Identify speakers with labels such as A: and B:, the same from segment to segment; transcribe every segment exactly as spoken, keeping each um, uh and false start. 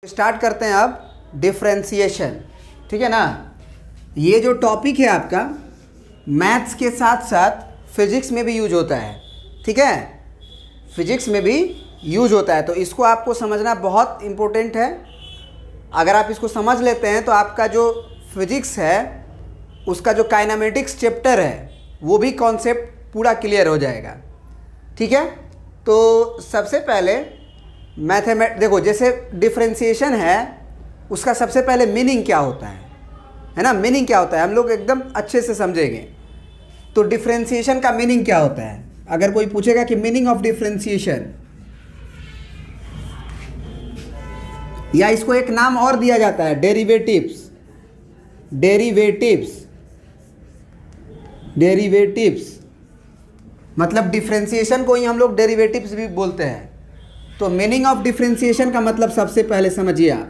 A: Start करते हैं अब डिफरेंशिएशन। ठीक है ना। ये जो टॉपिक है आपका मैथ्स के साथ साथ फिजिक्स में भी यूज होता है। ठीक है, फिजिक्स में भी यूज होता है, तो इसको आपको समझना बहुत इम्पोर्टेंट है। अगर आप इसको समझ लेते हैं तो आपका जो फिजिक्स है उसका जो काइनेमेटिक्स चैप्टर है वो भी कॉन्सेप्ट पूरा क्लियर हो जाएगा। ठीक है, तो सबसे पहले मैथमेट देखो, जैसे डिफरेंशिएशन है उसका सबसे पहले मीनिंग क्या होता है है ना। मीनिंग क्या होता है हम लोग एकदम अच्छे से समझेंगे। तो डिफरेंशिएशन का मीनिंग क्या होता है, अगर कोई पूछेगा कि मीनिंग ऑफ डिफरेंशिएशन, या इसको एक नाम और दिया जाता है डेरिवेटिव्स। डेरिवेटिव्स डेरिवेटिव्स मतलब डिफरेंशिएशन को ही हम लोग डेरिवेटिव्स भी बोलते हैं। तो मीनिंग ऑफ डिफरेंशिएशन का मतलब सबसे पहले समझिए आप।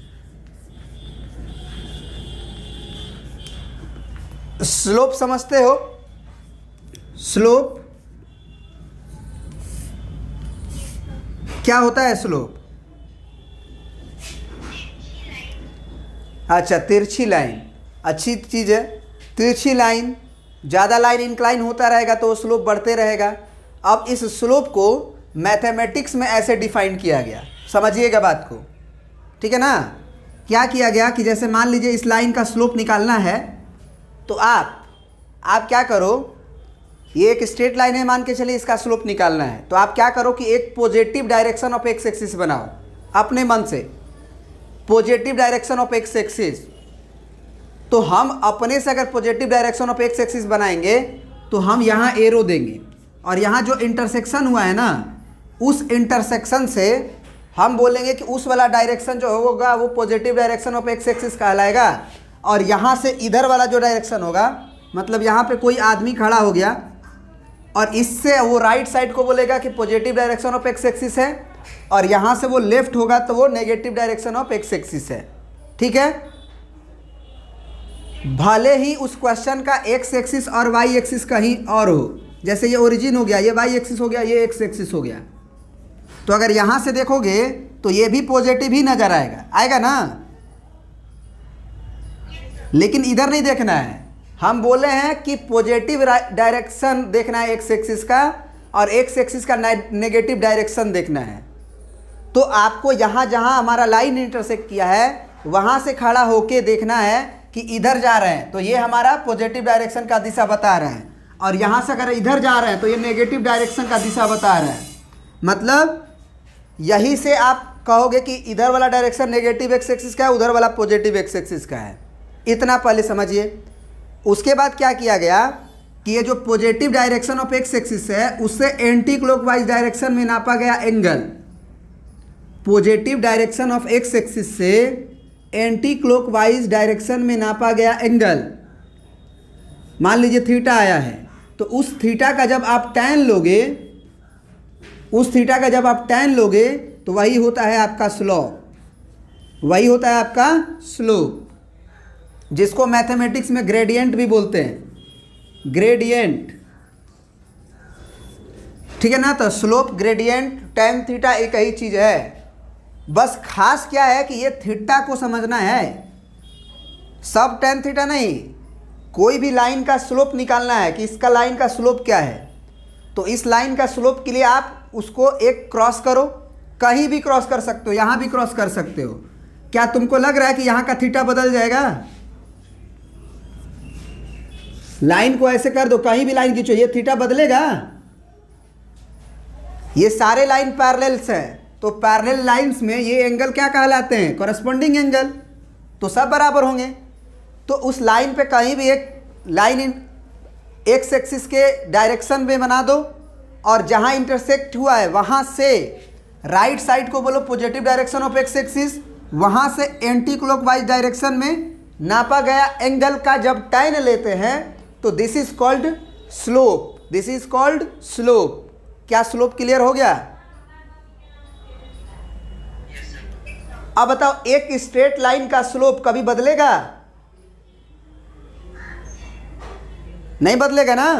A: स्लोप समझते हो? स्लोप क्या होता है? स्लोप अच्छा, तिरछी लाइन, अच्छी चीज़ है। तिरछी लाइन, ज़्यादा लाइन इंक्लाइन होता रहेगा तो स्लोप बढ़ते रहेगा। अब इस स्लोप को मैथमेटिक्स में ऐसे डिफाइन किया गया, समझिएगा बात को। ठीक है ना। क्या किया गया कि जैसे मान लीजिए इस लाइन का स्लोप निकालना है तो आप आप क्या करो, ये एक स्ट्रेट लाइन है, मान के चलिए इसका स्लोप निकालना है, तो आप क्या करो कि एक positive direction of x axis बनाओ अपने मन से। Positive direction of x axis, तो हम अपने से अगर positive direction of x axis बनाएंगे तो हम यहाँ एरो देंगे, और यहाँ जो इंटरसेक्शन हुआ है ना, उस इंटरसेक्शन से हम बोलेंगे कि उस वाला डायरेक्शन जो होगा वो positive direction of x axis कहलाएगा। और यहाँ से इधर वाला जो डायरेक्शन होगा, मतलब यहाँ पे कोई आदमी खड़ा हो गया और इससे वो राइट साइड को बोलेगा कि positive direction of x axis है, और यहाँ से वो लेफ्ट होगा तो वो negative direction of x axis है। ठीक है, भले ही उस क्वेश्चन का एक्स एक्सिस और वाई एक्सिस कहीं और हो, जैसे ये ओरिजिन हो गया, ये वाई एक्सिस हो गया, ये एक्स एक्सिस हो गया, तो अगर यहाँ से देखोगे तो ये भी पॉजिटिव ही नजर आएगा आएगा ना। लेकिन इधर नहीं देखना है, हम बोले हैं कि पॉजिटिव डायरेक्शन देखना है एक्स एक्सिस का, और एक्स एक्सिस का नेगेटिव डायरेक्शन देखना है। तो आपको यहाँ जहाँ हमारा लाइन इंटरसेक्ट किया है वहाँ से खड़ा होके देखना है कि इधर जा रहे हैं तो ये हमारा पॉजिटिव डायरेक्शन का दिशा बता रहा है, और यहाँ से अगर इधर जा रहे हैं तो ये नेगेटिव डायरेक्शन का दिशा बता रहा है। मतलब यही से आप कहोगे कि इधर वाला डायरेक्शन नेगेटिव एक्स एक्सिस का है, उधर वाला पॉजिटिव एक्स एक्सिस का है। इतना पहले समझिए। उसके बाद क्या किया गया कि ये जो positive direction of x axis है उससे एंटी क्लॉकवाइज डायरेक्शन में नापा गया angle. Positive direction of x axis से एंटी क्लॉकवाइज डायरेक्शन में नापा गया एंगल, मान लीजिए थीटा आया है, तो उस थीटा का जब आप टैन लोगे उस थीटा का जब आप टैन लोगे तो वही होता है आपका स्लोप। वही होता है आपका स्लोप, जिसको मैथमेटिक्स में ग्रेडियंट भी बोलते हैं। ग्रेडियंट, ठीक है ना। तो स्लोप, ग्रेडियंट, टैन थीटा एक ही चीज है। बस खास क्या है कि ये थीटा को समझना है, सब टैन थीटा नहीं। कोई भी लाइन का स्लोप निकालना है कि इसका लाइन का स्लोप क्या है, तो इस लाइन का स्लोप के लिए आप उसको एक क्रॉस करो, कहीं भी क्रॉस कर सकते हो, यहाँ भी क्रॉस कर सकते हो। क्या तुमको लग रहा है कि यहाँ का थीटा बदल जाएगा? लाइन को ऐसे कर दो, कहीं भी लाइन खींचो, ये थीटा बदलेगा? ये सारे लाइन पैरेलल्स हैं, तो पैरेलल लाइंस में ये एंगल क्या कहलाते हैं? Corresponding angle. तो सब बराबर होंगे। तो उस लाइन पे कहीं भी एक लाइन एक्स एक्सिस के डायरेक्शन में बना दो, और जहां इंटरसेक्ट हुआ है वहां से राइट साइड को बोलो positive direction of x axis, वहां से एंटी क्लॉकवाइज डायरेक्शन में नापा गया एंगल का जब टैन लेते हैं तो this is called slope. This is called slope. क्या स्लोप क्लियर हो गया? अब बताओ, एक स्ट्रेट लाइन का स्लोप कभी बदलेगा? नहीं बदलेगा ना।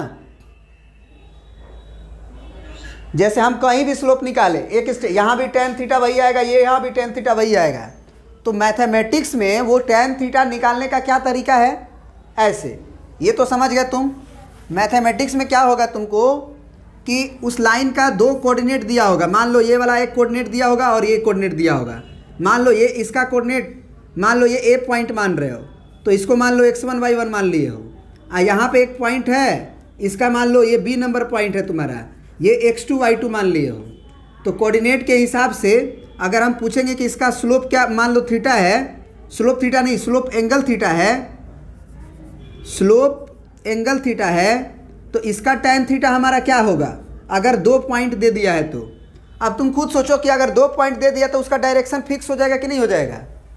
A: जैसे हम कहीं भी स्लोप निकाले, एक यहाँ भी टेन थीटा वही आएगा, ये यहाँ भी टेन थीटा वही आएगा, तो मैथमेटिक्स में वो tan थीटा निकालने का क्या तरीका है, ऐसे। ये तो समझ गए तुम। मैथमेटिक्स में क्या होगा तुमको कि उस लाइन का दो कोऑर्डिनेट दिया होगा, मान लो ये वाला एक कोऑर्डिनेट दिया होगा और ये कोऑर्डिनेट दिया होगा। मान लो ये इसका कोऑर्डिनेट, मान लो ये ए पॉइंट मान रहे हो, तो इसको मान लो एक्स वन वाई वन मान लिए हो। आ यहाँ पे एक पॉइंट है, इसका मान लो ये बी नंबर पॉइंट है तुम्हारा, ये एक्स टू वाई टू मान लिए हो। तो कोऑर्डिनेट के हिसाब से अगर हम पूछेंगे कि इसका स्लोप क्या, मान लो थीटा है, स्लोप थीटा नहीं, स्लोप एंगल थीटा है, स्लोप एंगल थीटा है, तो इसका tan थीटा हमारा क्या होगा अगर दो पॉइंट दे दिया है तो। अब तुम खुद सोचो कि अगर दो पॉइंट दे दिया तो उसका डायरेक्शन फिक्स हो जाएगा कि नहीं हो जाएगा।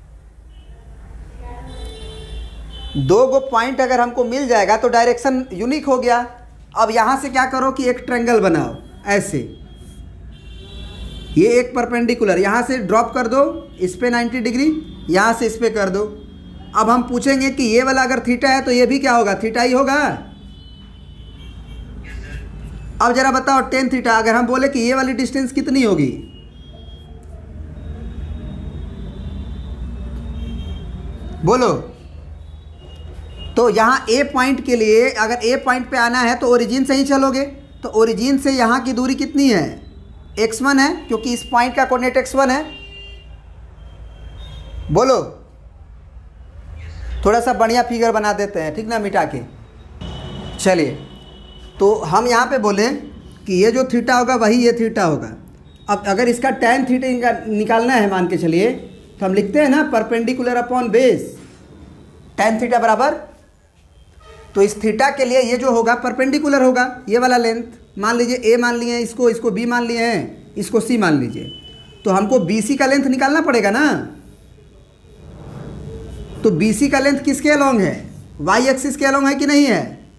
A: दो गो पॉइंट अगर हमको मिल जाएगा तो डायरेक्शन यूनिक हो गया। अब यहाँ से क्या करो कि एक ट्रायंगल बनाओ ऐसे, ये एक परपेंडिकुलर यहाँ से ड्रॉप कर दो, इस पे नाइन्टी डिग्री, यहाँ से इस पे कर दो। अब हम पूछेंगे कि ये वाला अगर थीटा है तो ये भी क्या होगा, थीटा ही होगा। अब जरा बताओ tan थीटा, अगर हम बोले कि ये वाली डिस्टेंस कितनी होगी, बोलो। तो यहाँ ए पॉइंट के लिए अगर ए पॉइंट पे आना है तो ओरिजिन से ही चलोगे, तो ओरिजिन से यहाँ की दूरी कितनी है, एक्स वन है, क्योंकि इस पॉइंट का कोऑर्डिनेट एक्स वन है। बोलो, थोड़ा सा बढ़िया फिगर बना देते हैं, ठीक ना, मिटा के। चलिए, तो हम यहाँ पे बोले कि ये जो थीटा होगा वही ये थीटा होगा। अब अगर इसका tan थीटा निकालना है मान के चलिए, तो हम लिखते हैं ना perpendicular upon base, tan theta बराबर, तो इस थीटा के लिए ये जो होगा परपेंडिकुलर होगा, ये वाला लेंथ मान लीजिए a मान लिए हैं, इसको इसको b मान लिए हैं, इसको c मान लीजिए, तो हमको B C का लेंथ निकालना पड़ेगा ना। तो B C का लेंथ किसके अलोंग है, y एक्सिस के अलोंग है कि नहीं है।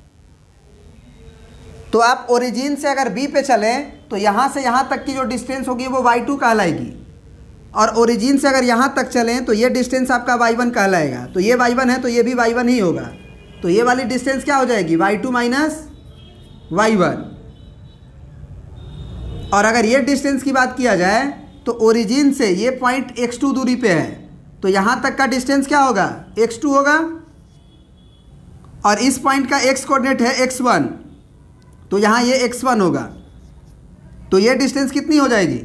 A: तो आप ओरिजिन से अगर B पे चलें तो यहाँ से यहाँ तक की जो डिस्टेंस होगी वो वाई टू कहलाएगी, और ओरिजिन से अगर यहाँ तक चलें तो ये डिस्टेंस आपका वाई वन कहलाएगा। तो ये वाई वन है तो ये भी वाई वन ही होगा, तो ये वाली डिस्टेंस क्या हो जाएगी, y two minus y one. और अगर ये डिस्टेंस की बात किया जाए तो ओरिजिन से ये पॉइंट एक्स टू दूरी पे है, तो यहाँ तक का डिस्टेंस क्या होगा, एक्स टू होगा, और इस पॉइंट का एक्स कोऑर्डिनेट है एक्स वन, तो यहाँ ये एक्स वन होगा। तो ये डिस्टेंस कितनी हो जाएगी,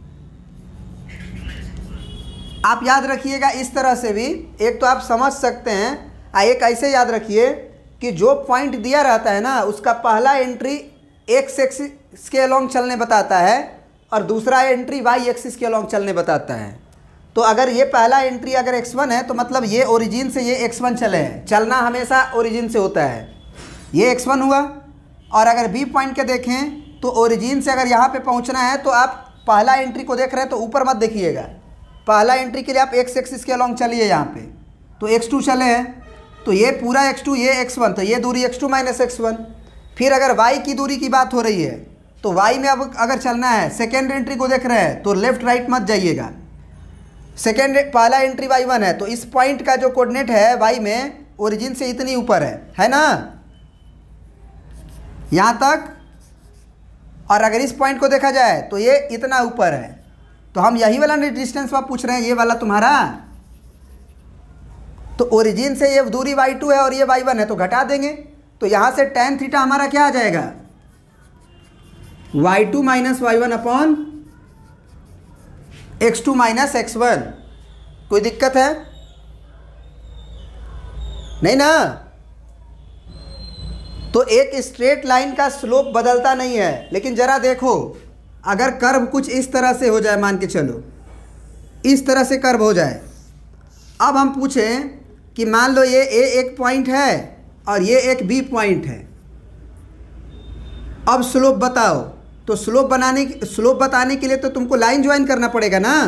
A: आप याद रखिएगा इस तरह से भी, एक तो आप समझ सकते हैं, एक ऐसे याद रखिए कि जो पॉइंट दिया रहता है ना उसका पहला एंट्री एक्स एक्सिस के अलोंग चलने बताता है और दूसरा एंट्री वाई एक्सिस के अलोंग चलने बताता है। तो अगर ये पहला एंट्री अगर एक्स वन है तो मतलब ये ओरिजिन से ये एक्स वन चले हैं, चलना हमेशा ओरिजिन से होता है, ये एक्स वन हुआ। और अगर बी पॉइंट के देखें तो ओरिजिन से अगर यहाँ पे पहुँचना है तो आप पहला एंट्री को देख रहे हैं तो ऊपर मत देखिएगा, पहला एंट्री के लिए आप एक्स एक्सिस के अलोंग चलिए यहाँ पे, तो एक्स टू चले हैं, तो ये पूरा एक्स टू, ये एक्स वन, तो ये दूरी x two minus x one. फिर अगर y की दूरी की बात हो रही है तो y में अब अगर चलना है, सेकेंड एंट्री को देख रहे हैं तो लेफ्ट राइट मत जाइएगा, सेकेंड पहला एंट्री वाई वन है, तो इस पॉइंट का जो कोऑर्डिनेट है वाई में ओरिजिन से इतनी ऊपर है है ना, यहाँ तक। और अगर इस पॉइंट को देखा जाए तो ये इतना ऊपर है, तो हम यही वाला डिस्टेंस आप पूछ रहे हैं, ये वाला तुम्हारा। तो ओरिजिन से ये दूरी वाई टू है और ये वाई वन है, तो घटा देंगे, तो यहाँ से tan थीटा हमारा क्या आ जाएगा, y two minus y one upon x two minus x one. कोई दिक्कत है नहीं ना। तो एक स्ट्रेट लाइन का स्लोप बदलता नहीं है, लेकिन ज़रा देखो अगर कर्व कुछ इस तरह से हो जाए, मान के चलो इस तरह से कर्व हो जाए। अब हम पूछें कि मान लो ये ए एक पॉइंट है और ये एक बी पॉइंट है, अब स्लोप बताओ। तो स्लोप बनाने स्लोप बताने के लिए तो तुमको लाइन ज्वाइन करना पड़ेगा ना।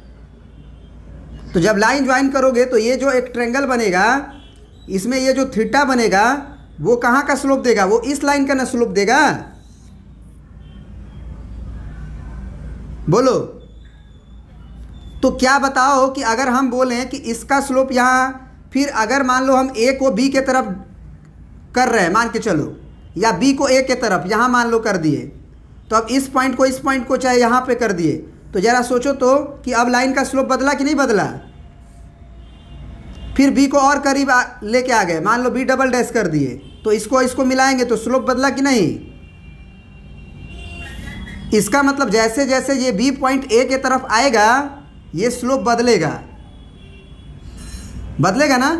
A: तो जब लाइन ज्वाइन करोगे तो ये जो एक ट्रायंगल बनेगा, इसमें ये जो थीटा बनेगा वो कहाँ का स्लोप देगा, वो इस लाइन का ना स्लोप देगा। बोलो, तो क्या बताओ कि अगर हम बोलें कि इसका स्लोप यहाँ, फिर अगर मान लो हम ए को बी के तरफ कर रहे हैं, मान के चलो, या बी को ए के तरफ यहाँ मान लो कर दिए, तो अब इस पॉइंट को इस पॉइंट को चाहे यहाँ पे कर दिए, तो ज़रा सोचो तो कि अब लाइन का स्लोप बदला कि नहीं बदला। फिर बी को और करीब लेके आ गए, मान लो बी डबल डैश कर दिए, तो इसको इसको मिलाएंगे तो स्लोप बदला कि नहीं? इसका मतलब जैसे जैसे ये बी पॉइंट ए के तरफ आएगा ये स्लोप बदलेगा, बदलेगा ना।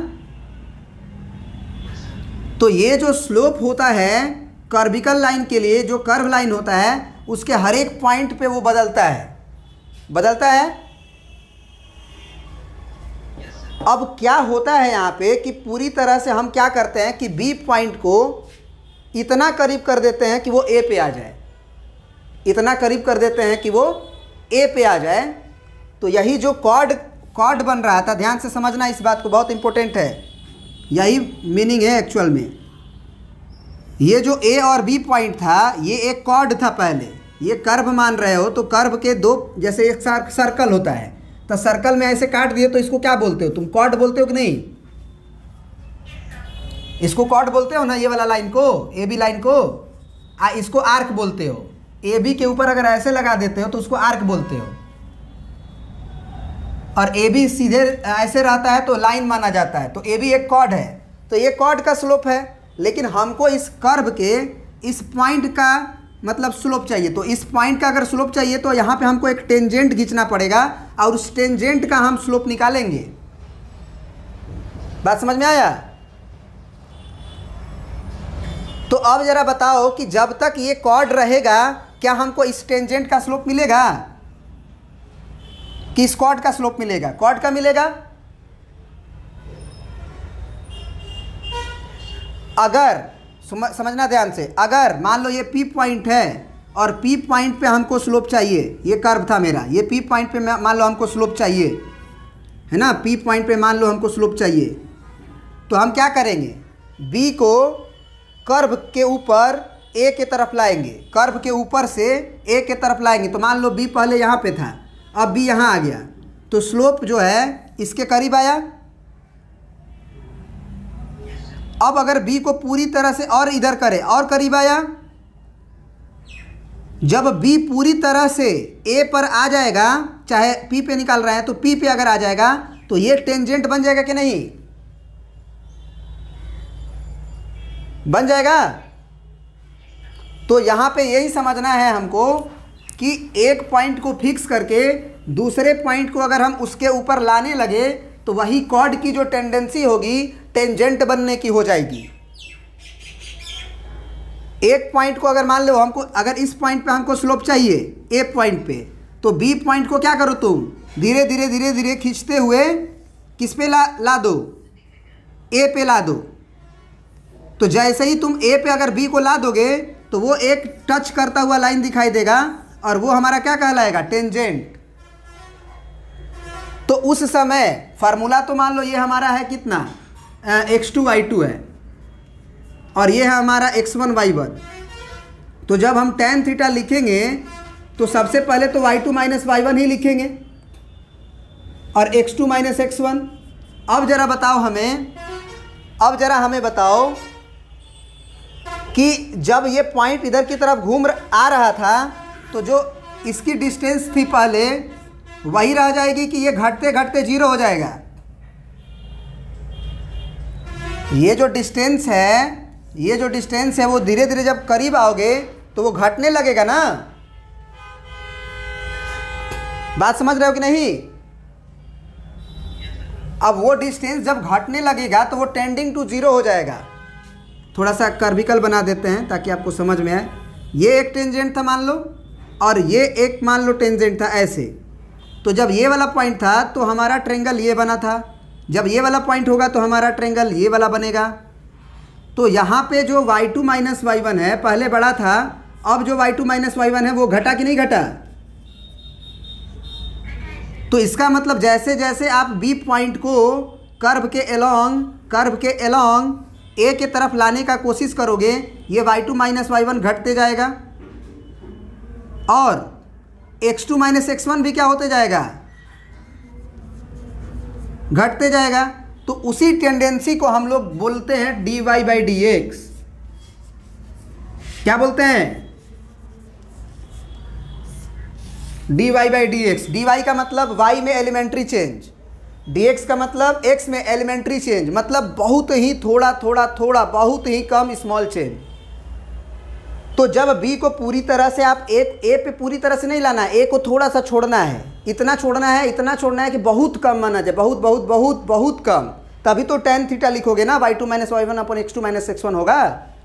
A: तो ये जो स्लोप होता है कर्विकल लाइन के लिए, जो कर्व लाइन होता है उसके हर एक पॉइंट पे वो बदलता है, बदलता है। अब क्या होता है यहाँ पे कि पूरी तरह से हम क्या करते हैं कि बी पॉइंट को इतना करीब कर देते हैं कि वो ए पे आ जाए, इतना करीब कर देते हैं कि वो ए पे आ जाए। तो यही जो कॉर्ड कॉर्ड बन रहा था, ध्यान से समझना इस बात को, बहुत इंपॉर्टेंट है, यही मीनिंग है एक्चुअल में। ये जो ए और बी पॉइंट था ये एक कॉर्ड था, पहले ये कर्व मान रहे हो तो कर्व के दो, जैसे एक सर्कल होता है तो सर्कल में ऐसे काट दिए तो इसको क्या बोलते हो तुम? कॉर्ड बोलते हो कि नहीं? इसको कॉर्ड बोलते हो ना, ये वाला लाइन को, ए बी लाइन को। आ, इसको आर्क बोलते हो। ए बी के ऊपर अगर ऐसे लगा देते हो तो उसको आर्क बोलते हो, और ए बी सीधे ऐसे रहता है तो लाइन माना जाता है, तो ए बी एक कॉर्ड है। तो ये कॉर्ड का स्लोप है, लेकिन हमको इस कर्व के इस पॉइंट का मतलब स्लोप चाहिए। तो इस पॉइंट का अगर स्लोप चाहिए तो यहाँ पे हमको एक टेंजेंट खींचना पड़ेगा और उस टेंजेंट का हम स्लोप निकालेंगे। बात समझ में आया? तो अब जरा बताओ कि जब तक ये कॉर्ड रहेगा क्या हमको इस टेंजेंट का स्लोप मिलेगा कि इस कॉर्ड का स्लोप मिलेगा? कॉर्ड का मिलेगा। अगर समझना ध्यान से, अगर मान लो ये P पॉइंट है और P पॉइंट पे हमको स्लोप चाहिए, ये कर्व था मेरा, ये P पॉइंट पे मान लो हमको स्लोप चाहिए, है ना, P पॉइंट पे मान लो हमको स्लोप चाहिए, तो हम क्या करेंगे? B को कर्व के ऊपर A के तरफ लाएंगे, कर्व के ऊपर से A के तरफ लाएंगे। तो मान लो B पहले यहाँ पे था, अब B यहाँ आ गया, तो स्लोप जो है इसके करीब आया। अब अगर B को पूरी तरह से और इधर करे और करीब आया, जब B पूरी तरह से A पर आ जाएगा, चाहे P पे निकाल रहे हैं तो P पे अगर आ जाएगा तो ये टेंजेंट बन जाएगा कि नहीं? बन जाएगा। तो यहाँ पे यही समझना है हमको कि एक पॉइंट को फिक्स करके दूसरे पॉइंट को अगर हम उसके ऊपर लाने लगे तो वही कॉर्ड की जो टेंडेंसी होगी टेंजेंट बनने की हो जाएगी। एक पॉइंट को अगर मान लो हमको, अगर इस पॉइंट पे हमको स्लोप चाहिए ए पॉइंट पे, तो बी पॉइंट को क्या करो तुम? धीरे धीरे धीरे धीरे खींचते हुए किस पे ला ला दो? ए पे ला दो। तो जैसे ही तुम ए पे अगर बी को ला दोगे तो वो एक टच करता हुआ लाइन दिखाई देगा और वो हमारा क्या कहलाएगा? टेंजेंट। तो उस समय फार्मूला तो मान लो ये हमारा है कितना? एक्स टू वाई टू है और ये है हमारा एक्स वन वाई वन। तो जब हम टेन थीटा लिखेंगे तो सबसे पहले तो y two minus y one ही लिखेंगे और x two minus x one. अब जरा बताओ हमें, अब जरा हमें बताओ कि जब ये पॉइंट इधर की तरफ घूम आ रहा था तो जो इसकी डिस्टेंस थी पहले वही रह जाएगी कि ये घटते घटते जीरो हो जाएगा? ये जो डिस्टेंस है, ये जो डिस्टेंस है वो धीरे धीरे जब करीब आओगे तो वो घटने लगेगा ना। बात समझ रहे हो कि नहीं? अब वो डिस्टेंस जब घटने लगेगा तो वो टेंडिंग टू जीरो हो जाएगा। थोड़ा सा कर्विकल बना देते हैं ताकि आपको समझ में आए। ये एक टेंजेंट था मान लो, और ये एक मान लो टेंजेंट था ऐसे। तो जब ये वाला पॉइंट था तो हमारा ट्रायंगल ये बना था, जब ये वाला पॉइंट होगा तो हमारा ट्रायंगल ये वाला बनेगा। तो यहाँ पे जो y two minus y one है पहले बड़ा था, अब जो y two minus y one है वो घटा कि नहीं घटा? तो इसका मतलब जैसे जैसे आप बी पॉइंट को कर्व के एलोंग कर्व के एलोंग ए के तरफ लाने का कोशिश करोगे, ये y two minus y one घटते जाएगा और x two minus x one भी क्या होते जाएगा? घटते जाएगा। तो उसी टेंडेंसी को हम लोग बोलते हैं d y by d x. क्या बोलते हैं? D y by d x. D y का मतलब वाई में एलिमेंट्री चेंज, dx का मतलब x में एलिमेंट्री चेंज, मतलब बहुत ही थोड़ा थोड़ा थोड़ा बहुत ही कम स्मॉल चेंज। तो जब b को पूरी तरह से आप a a पे पूरी तरह से नहीं लाना है, a को थोड़ा सा छोड़ना है, इतना छोड़ना है इतना छोड़ना है कि बहुत कम माना जाए, बहुत बहुत बहुत बहुत कम, तभी तो टेन थीटा लिखोगे ना, y two minus y one upon x two minus x one होगा।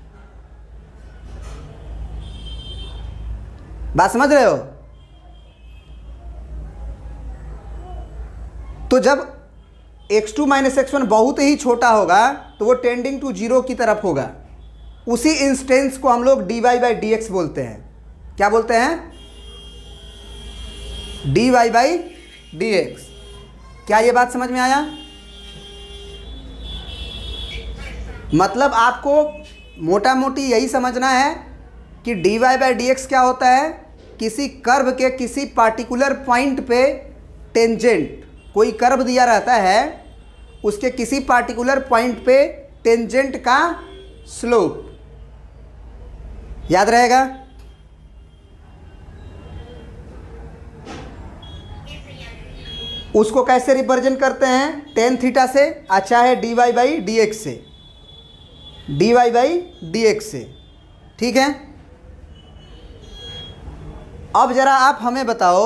A: बात समझ रहे हो? तो जब x two minus x one बहुत ही छोटा होगा तो वो टेंडिंग टू जीरो की तरफ होगा। उसी इंस्टेंस को हम लोग d y by d x बोलते हैं। क्या बोलते हैं? D y by d x. क्या ये बात समझ में आया? मतलब आपको मोटा मोटी यही समझना है कि d y by d x क्या होता है, किसी कर्व के किसी पार्टिकुलर पॉइंट पे टेंजेंट, कोई कर्व दिया रहता है, उसके किसी पार्टिकुलर पॉइंट पे टेंजेंट का स्लोप। याद रहेगा? उसको कैसे रिप्रेजेंट करते हैं? टेन थीटा से, अच्छा है d y by d x से, d y by d x से। ठीक है, अब जरा आप हमें बताओ,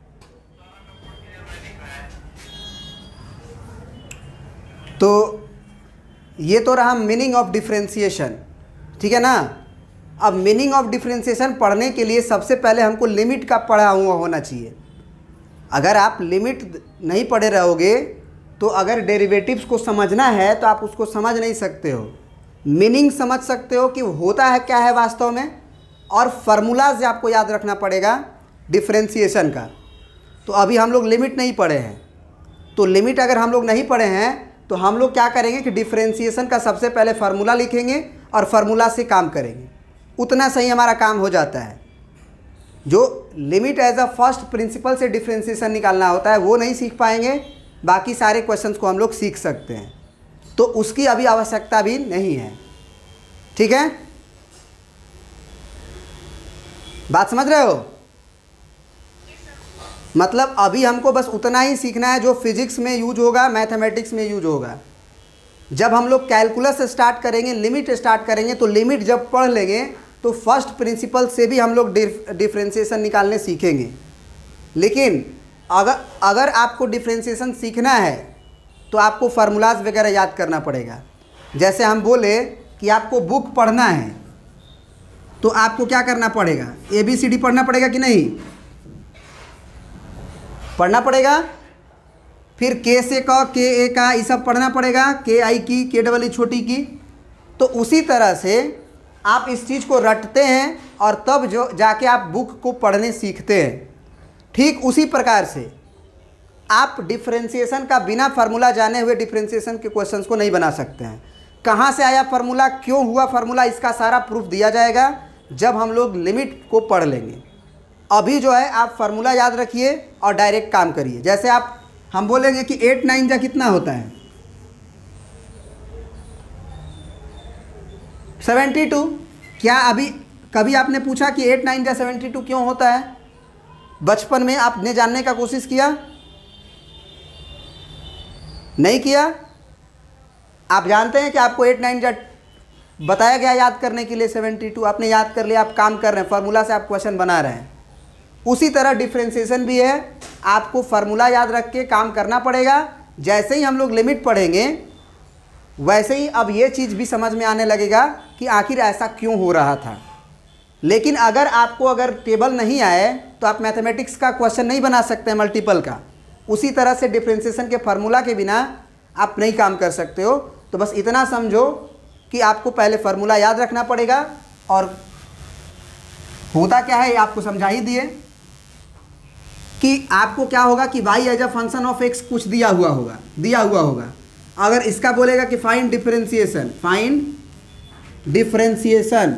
A: तो ये तो रहा मीनिंग ऑफ डिफरेंशिएशन, ठीक है ना। अब मीनिंग ऑफ डिफरेंशिएशन पढ़ने के लिए सबसे पहले हमको लिमिट का पढ़ा हुआ होना चाहिए। अगर आप लिमिट नहीं पढ़े रहोगे तो अगर डेरिवेटिव्स को समझना है तो आप उसको समझ नहीं सकते हो। मीनिंग समझ सकते हो कि होता है क्या है वास्तव में, और फार्मूलाज आपको याद रखना पड़ेगा डिफरेंशिएशन का। तो अभी हम लोग लिमिट नहीं पढ़े हैं, तो लिमिट अगर हम लोग नहीं पढ़े हैं तो हम लोग क्या करेंगे कि डिफरेंशिएशन का सबसे पहले फार्मूला लिखेंगे और फार्मूला से काम करेंगे, उतना सही हमारा काम हो जाता है। जो limit as a first principle से डिफरेंशिएशन निकालना होता है वो नहीं सीख पाएंगे, बाकी सारे क्वेश्चंस को हम लोग सीख सकते हैं, तो उसकी अभी आवश्यकता भी नहीं है। ठीक है, बात समझ रहे हो? मतलब अभी हमको बस उतना ही सीखना है जो फिजिक्स में यूज होगा, मैथमेटिक्स में यूज होगा। जब हम लोग कैलकुलस स्टार्ट करेंगे, लिमिट स्टार्ट करेंगे, तो लिमिट जब पढ़ लेंगे तो फर्स्ट प्रिंसिपल से भी हम लोग डिफरेंशिएशन निकालने सीखेंगे। लेकिन अगर अगर आपको डिफरेंशिएशन सीखना है तो आपको फार्मूलाज वगैरह याद करना पड़ेगा। जैसे हम बोले कि आपको बुक पढ़ना है तो आपको क्या करना पड़ेगा? ए बी सी डी पढ़ना पड़ेगा कि नहीं? पढ़ना पड़ेगा। फिर के से क, के ए का, ये सब पढ़ना पड़ेगा, के आई की, के डबल ई छोटी की। तो उसी तरह से आप इस चीज़ को रटते हैं और तब जो जाके आप बुक को पढ़ने सीखते हैं। ठीक उसी प्रकार से आप डिफरेंशिएशन का बिना फार्मूला जाने हुए डिफरेंशिएशन के क्वेश्चंस को नहीं बना सकते हैं। कहाँ से आया फार्मूला, क्यों हुआ फार्मूला, इसका सारा प्रूफ दिया जाएगा जब हम लोग लिमिट को पढ़ लेंगे। अभी जो है आप फार्मूला याद रखिए और डायरेक्ट काम करिए। जैसे आप हम बोलेंगे कि एट नाइन जा कितना होता है? Seventy two. क्या अभी कभी आपने पूछा कि एट नाइन जा सेवेंटी टू क्यों होता है? बचपन में आपने जानने का कोशिश किया? नहीं किया? आप जानते हैं कि आपको एट नाइन जा बताया गया याद करने के लिए सेवेंटी टू, आपने याद कर लिया, आप काम कर रहे हैं, फार्मूला से आप क्वेश्चन बना रहे हैं। उसी तरह डिफरेंशिएशन भी है, आपको फार्मूला याद रख के काम करना पड़ेगा। जैसे ही हम लोग लिमिट पढ़ेंगे वैसे ही अब ये चीज़ भी समझ में आने लगेगा कि आखिर ऐसा क्यों हो रहा था। लेकिन अगर आपको अगर टेबल नहीं आए तो आप मैथमेटिक्स का क्वेश्चन नहीं बना सकते मल्टीपल का। उसी तरह से डिफरेंशिएशन के फार्मूला के बिना आप नहीं काम कर सकते हो। तो बस इतना समझो कि आपको पहले फार्मूला याद रखना पड़ेगा, और होता क्या है ये आपको समझा ही दिए कि आपको क्या होगा कि y as a function of x कुछ दिया हुआ होगा दिया हुआ होगा अगर इसका बोलेगा कि फाइंड डिफरेंशिएशन, फाइंड डिफरेंशिएशन,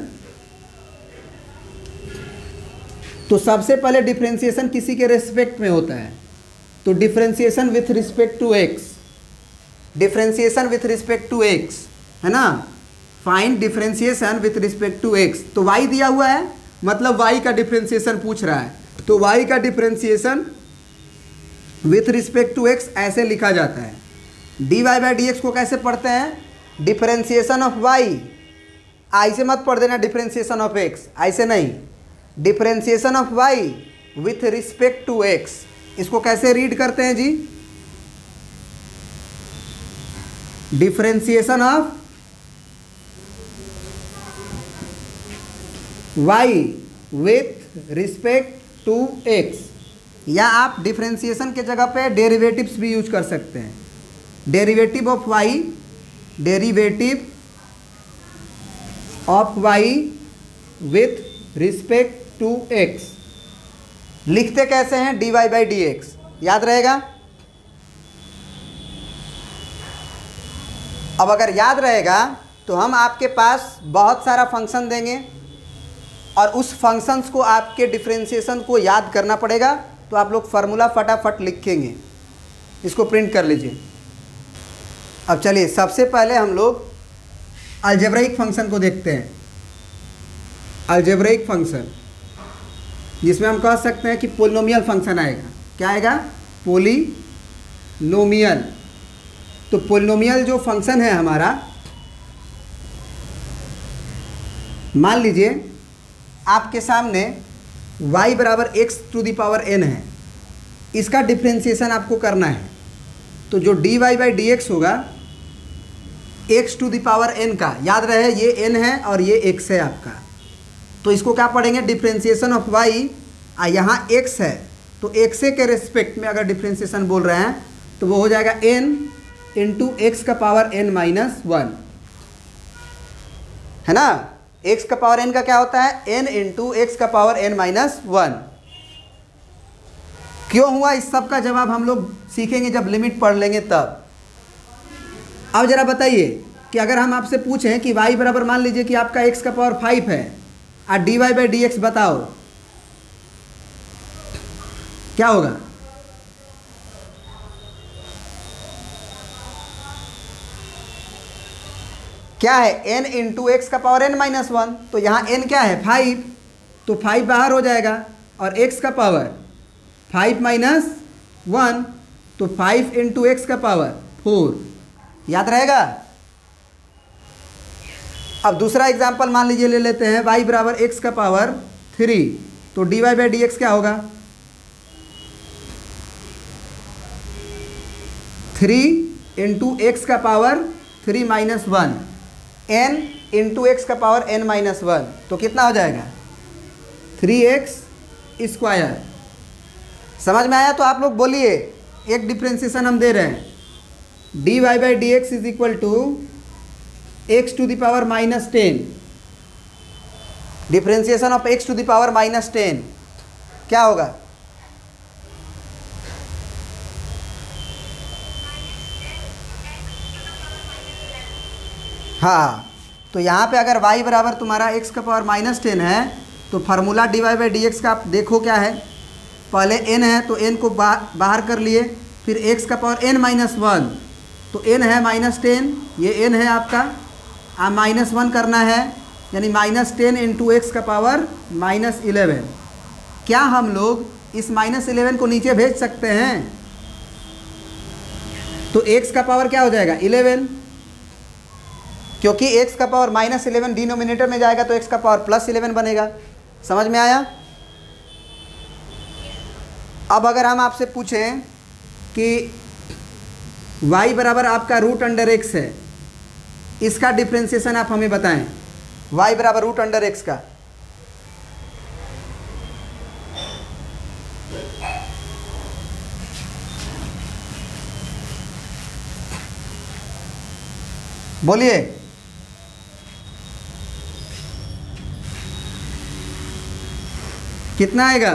A: तो सबसे पहले डिफरेंशिएशन किसी के रिस्पेक्ट में होता है, तो differentiation with respect to x, differentiation with respect to x है ना। Find differentiation with respect to x, तो y दिया हुआ है मतलब y का डिफरेंशिएशन पूछ रहा है, तो y का differentiation with respect to x ऐसे लिखा जाता है। D y by d x को कैसे पढ़ते हैं? डिफरेंशिएशन ऑफ वाई, ऐसे मत पढ़ देना डिफरेंशिएशन ऑफ एक्स, ऐसे नहीं, differentiation of y with respect to x. इसको कैसे रीड करते हैं जी? Differentiation of y with respect to x, या आप डिफरेंशिएशन के जगह पे डेरिवेटिव्स भी यूज कर सकते हैं। Derivative of y, derivative of y with respect to x लिखते कैसे हैं? D y by d x, याद रहेगा? अब अगर याद रहेगा तो हम आपके पास बहुत सारा फंक्शन देंगे और उस फंक्शंस को आपके डिफरेंशिएशन को याद करना पड़ेगा, तो आप लोग फार्मूला फटाफट लिखेंगे। इसको प्रिंट कर लीजिए। अब चलिए सबसे पहले हम लोग अलजेब्राइक फंक्शन को देखते हैं। अलजेब्राइक फंक्शन जिसमें हम कह सकते हैं कि पोलिनोमियल फंक्शन आएगा। क्या आएगा? पोलिनोमियल। तो पोलिनोमियल जो फंक्शन है हमारा, मान लीजिए आपके सामने y बराबर x to the power n है, इसका डिफ्रेंशिएशन आपको करना है। तो जो d y by d x होगा x to the power n का, याद रहे ये n है और ये x है आपका, तो इसको क्या पढ़ेंगे? डिफ्रेंशिएशन ऑफ y, आ यहाँ x है तो x के रेस्पेक्ट में अगर डिफ्रेंशिएशन बोल रहे हैं तो वो हो जाएगा n इंटू एक्स का पावर n माइनस वन, है ना? x का पावर n का क्या होता है? n इंटू एक्स का पावर n माइनस वन। क्यों हुआ? इस सब का जवाब हम लोग सीखेंगे जब लिमिट पढ़ लेंगे तब। अब जरा बताइए कि अगर हम आपसे पूछें कि y बराबर, मान लीजिए कि आपका x का पावर फाइव है और d y by d x बताओ, क्या होगा? क्या है? n इंटू एक्स का पावर n माइनस वन। तो यहाँ n क्या है? फाइव, तो फाइव बाहर हो जाएगा और x का पावर फाइव माइनस वन, तो फाइव इंटू एक्स का पावर फोर, याद रहेगा? अब दूसरा एग्जाम्पल मान लीजिए ले लेते हैं, y बराबर एक्स का पावर थ्री, तो d y by d x क्या होगा? थ्री इंटू एक्स का power three minus one, n into x का पावर n माइनस वन, तो कितना हो जाएगा? Three x square. समझ में आया? तो आप लोग बोलिए, एक डिफ्रेंशिएशन हम दे रहे हैं, d y by d x is equal to x to the power minus ten, differentiation of x to the power minus ten क्या होगा? हाँ, तो यहाँ पे अगर y बराबर तुम्हारा x का पावर माइनस टेन है तो formula d y by d x का आप देखो क्या है? पहले n है तो n को बा, बाहर कर लिए, फिर x का पावर n माइनस वन, तो n है माइनस टेन, ये n है आपका, आ माइनस वन करना है, यानी माइनस टेन इंटू एक्स का पावर माइनस इलेवन। क्या हम लोग इस माइनस इलेवन को नीचे भेज सकते हैं? तो x का पावर क्या हो जाएगा? इलेवन, क्योंकि x का पावर माइनस इलेवन डिनोमिनेटर में जाएगा तो x का पावर प्लस इलेवन बनेगा। समझ में आया? अब अगर हम आपसे पूछें कि y बराबर आपका रूट अंडर एक्स है, इसका डिफ्रेंशिएशन आप हमें बताएं, y बराबर रूट अंडर एक्स का। बोलिए। कितना आएगा?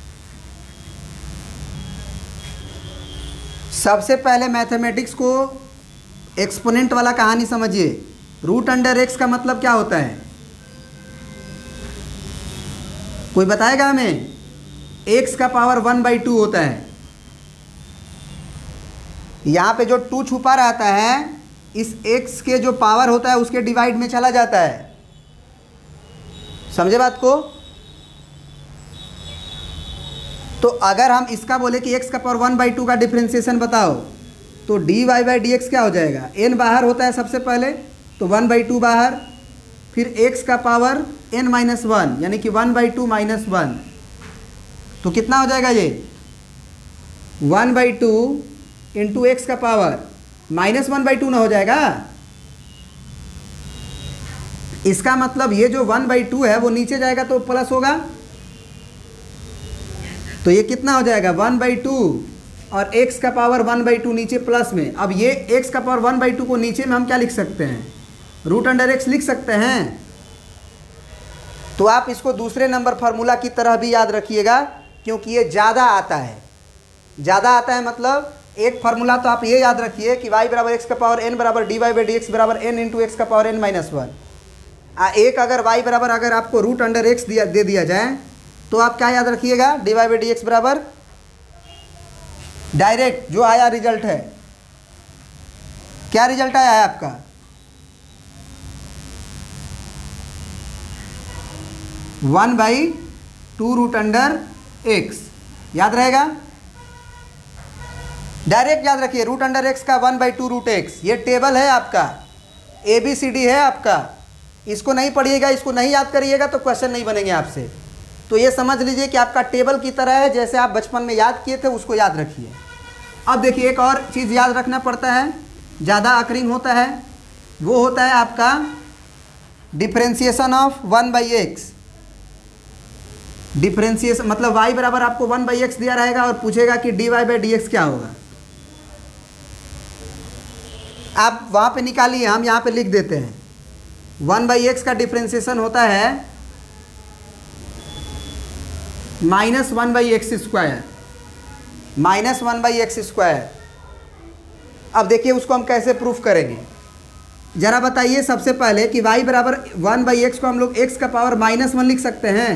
A: सबसे पहले मैथमेटिक्स को एक्सपोनेंट वाला कहानी समझिए। रूट अंडर एक्स का मतलब क्या होता है? कोई बताएगा हमें? एक्स का पावर वन बाई टू होता है। यहाँ पे जो टू छुपा रहता है, इस एक्स के जो पावर होता है उसके डिवाइड में चला जाता है। समझे बात को? तो तो अगर हम इसका बोले कि x का पावर वन बाई टू का डिफ्रेंसिएशन बताओ, तो d y by d x क्या हो जाएगा, n बाहर होता है सबसे पहले, तो वन बाई टू बाहर, फिर x का पावर n माइनस वन, यानी कि one by two minus one, तो कितना हो जाएगा ये one by two into x का power minus one by two ना हो जाएगा। इसका मतलब ये जो वन बाई टू है वो नीचे जाएगा तो प्लस होगा, तो ये कितना हो जाएगा वन बाई टू और x का पावर वन बाई टू नीचे प्लस में। अब ये x का पावर वन बाई टू को नीचे में हम क्या लिख सकते हैं, रूट अंडर एक्स लिख सकते हैं। तो आप इसको दूसरे नंबर फार्मूला की तरह भी याद रखिएगा, क्योंकि ये ज़्यादा आता है। ज़्यादा आता है मतलब एक फार्मूला तो आप ये याद रखिए कि y बराबर एक्स का पावर n बराबर d y by d x बराबर एन इंटू एक्स का पावर n माइनस वन। एक अगर y बराबर अगर आपको रूट अंडर एक्स दिया दे दिया जाए तो आप क्या याद रखिएगा, d y by d x बराबर डायरेक्ट जो आया रिजल्ट है, क्या रिजल्ट आया है आपका, one by two root under x, याद रहेगा। डायरेक्ट याद रखिए रूट अंडर एक्स का one by two root x, ये टेबल है आपका, ए बी सी डी है आपका। इसको नहीं पढ़िएगा, इसको नहीं याद करिएगा तो क्वेश्चन नहीं बनेंगे आपसे। तो ये समझ लीजिए कि आपका टेबल की तरह है, जैसे आप बचपन में याद किए थे उसको याद रखिए। अब देखिए एक और चीज़ याद रखना पड़ता है, ज़्यादा अकरिंग होता है, वो होता है आपका differentiation of one by x. Differentiation मतलब y बराबर आपको वन बाई एक्स दिया रहेगा और पूछेगा कि d y by d x क्या होगा। आप वहाँ पे निकालिए, हम यहाँ पे लिख देते हैं। वन बाई एक्स का डिफ्रेंसिएशन होता है minus one by x square, minus one by x square. अब देखिए उसको हम कैसे प्रूफ करेंगे, ज़रा बताइए सबसे पहले कि y बराबर वन बाई एक्स को हम लोग x का पावर माइनस वन लिख सकते हैं।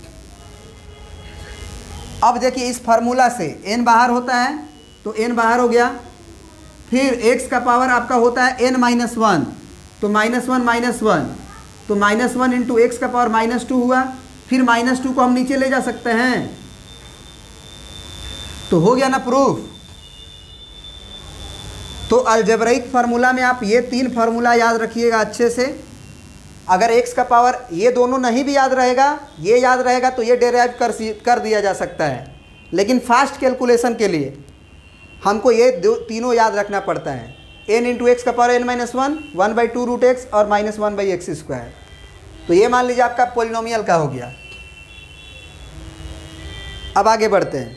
A: अब देखिए इस फार्मूला से n बाहर होता है तो n बाहर हो गया, फिर x का पावर आपका होता है n माइनस वन, तो माइनस वन माइनस वन, तो माइनस वन इंटू एक्स का पावर माइनस टू हुआ, फिर माइनस टू को हम नीचे ले जा सकते हैं, तो हो गया ना प्रूफ। तो अलजेब्रिक फार्मूला में आप ये तीन फार्मूला याद रखिएगा अच्छे से। अगर x का पावर ये दोनों नहीं भी याद रहेगा, ये याद रहेगा तो ये डेराइव कर कर दिया जा सकता है, लेकिन फास्ट कैलकुलेशन के लिए हमको ये दो तीनों याद रखना पड़ता है, n इंटू एक्स का power n minus one, one by two root x और minus one by x square. तो ये मान लीजिए आपका पोलिनोमियल का हो गया। अब आगे बढ़ते हैं।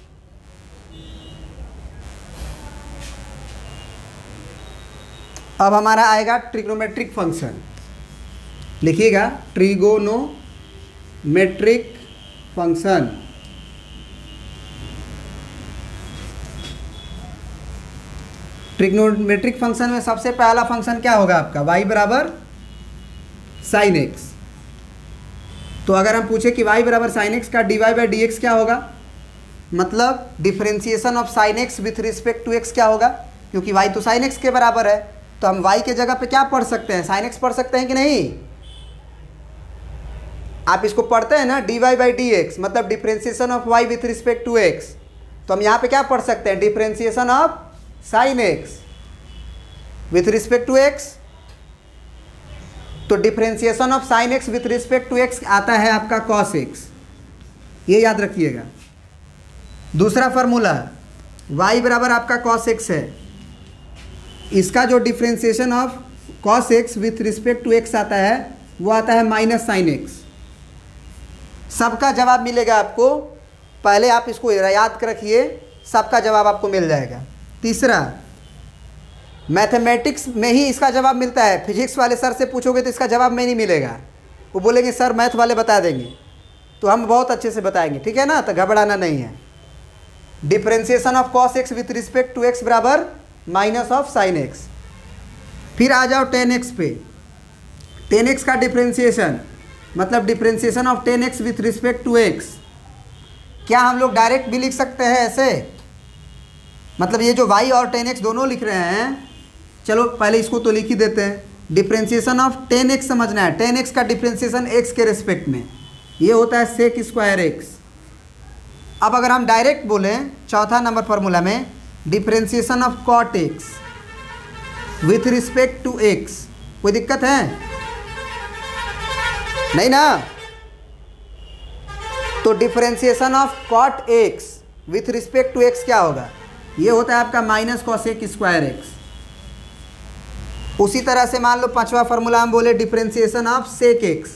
A: अब हमारा आएगा ट्रिग्नोमेट्रिक फंक्शन, लिखिएगा ट्रिगोनोमेट्रिक फंक्शन। ट्रिग्नोमेट्रिक फंक्शन में सबसे पहला फंक्शन क्या होगा आपका, y बराबर साइन एक्स। तो अगर हम पूछे कि y बराबर साइन एक्स का d y by d x क्या होगा, मतलब differentiation of sine x with respect to x क्या होगा, क्योंकि y तो साइन एक्स के बराबर है, तो हम y के जगह पे क्या पढ़ सकते हैं, साइन एक्स पढ़ सकते हैं कि नहीं। आप इसको पढ़ते हैं ना d y by d x, मतलब differentiation of y with respect to x, तो हम यहाँ पे क्या पढ़ सकते हैं, differentiation of sine x with respect to x। तो differentiation of sine x with respect to x आता है आपका कॉस एक्स, ये याद रखिएगा। दूसरा फार्मूला y बराबर आपका कॉस एक्स है, इसका जो differentiation of cos x with respect to x आता है वो आता है माइनस साइन एक्स। सबका जवाब मिलेगा आपको, पहले आप इसको याद कर रखिए, सबका जवाब आपको मिल जाएगा। तीसरा मैथमेटिक्स में ही इसका जवाब मिलता है, फिजिक्स वाले सर से पूछोगे तो इसका जवाब में नहीं मिलेगा, वो बोलेंगे सर मैथ वाले बता देंगे, तो हम बहुत अच्छे से बताएंगे, ठीक है ना, तो घबराना नहीं है। Differentiation of cos x with respect to x बराबर माइनस ऑफ साइन एक्स। फिर आ जाओ टेन एक्स पे, टेन एक्स का डिफ्रेंसिएशन मतलब differentiation of tan x with respect to x. क्या हम लोग डायरेक्ट भी लिख सकते हैं ऐसे, मतलब ये जो y और टेन एक्स दोनों लिख रहे हैं, चलो पहले इसको तो लिख ही देते हैं। डिफ्रेंसिएशन ऑफ टेन एक्स समझना है, टेन एक्स का डिफ्रेंसिएशन x के रिस्पेक्ट में ये होता है सेक स्क्वायर एक्स। अब अगर हम डायरेक्ट बोलें चौथा नंबर फार्मूला में, differentiation of cot x with respect to x, कोई दिक्कत है? नहीं ना? तो differentiation of cot x with respect to x क्या होगा? ये होता है आपका माइनस कॉसेक स्क्वायर एक्स। उसी तरह से मान लो पांचवा फार्मूला हम बोले डिफरेंशिएशन ऑफ सेक एक्स,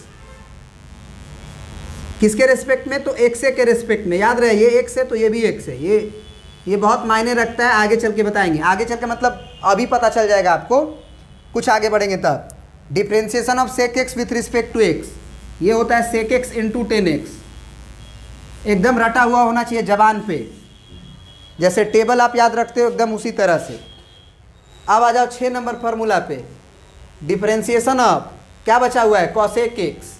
A: किसके रेस्पेक्ट में? तो एक्स के रेस्पेक्ट में। याद रहे ये एक्स है तो ये भी एक्स है, ये ये बहुत मायने रखता है, आगे चल के बताएंगे। आगे चल के मतलब अभी पता चल जाएगा आपको, कुछ आगे बढ़ेंगे तब। Differentiation of sec x with respect to x, ये होता है sec x into tan x. एकदम रटा हुआ होना चाहिए जबान पे, जैसे टेबल आप याद रखते हो एकदम उसी तरह से। अब आ जाओ छः नंबर फार्मूला पे, डिफरेंशिएशन ऑफ क्या बचा हुआ है? Cosec x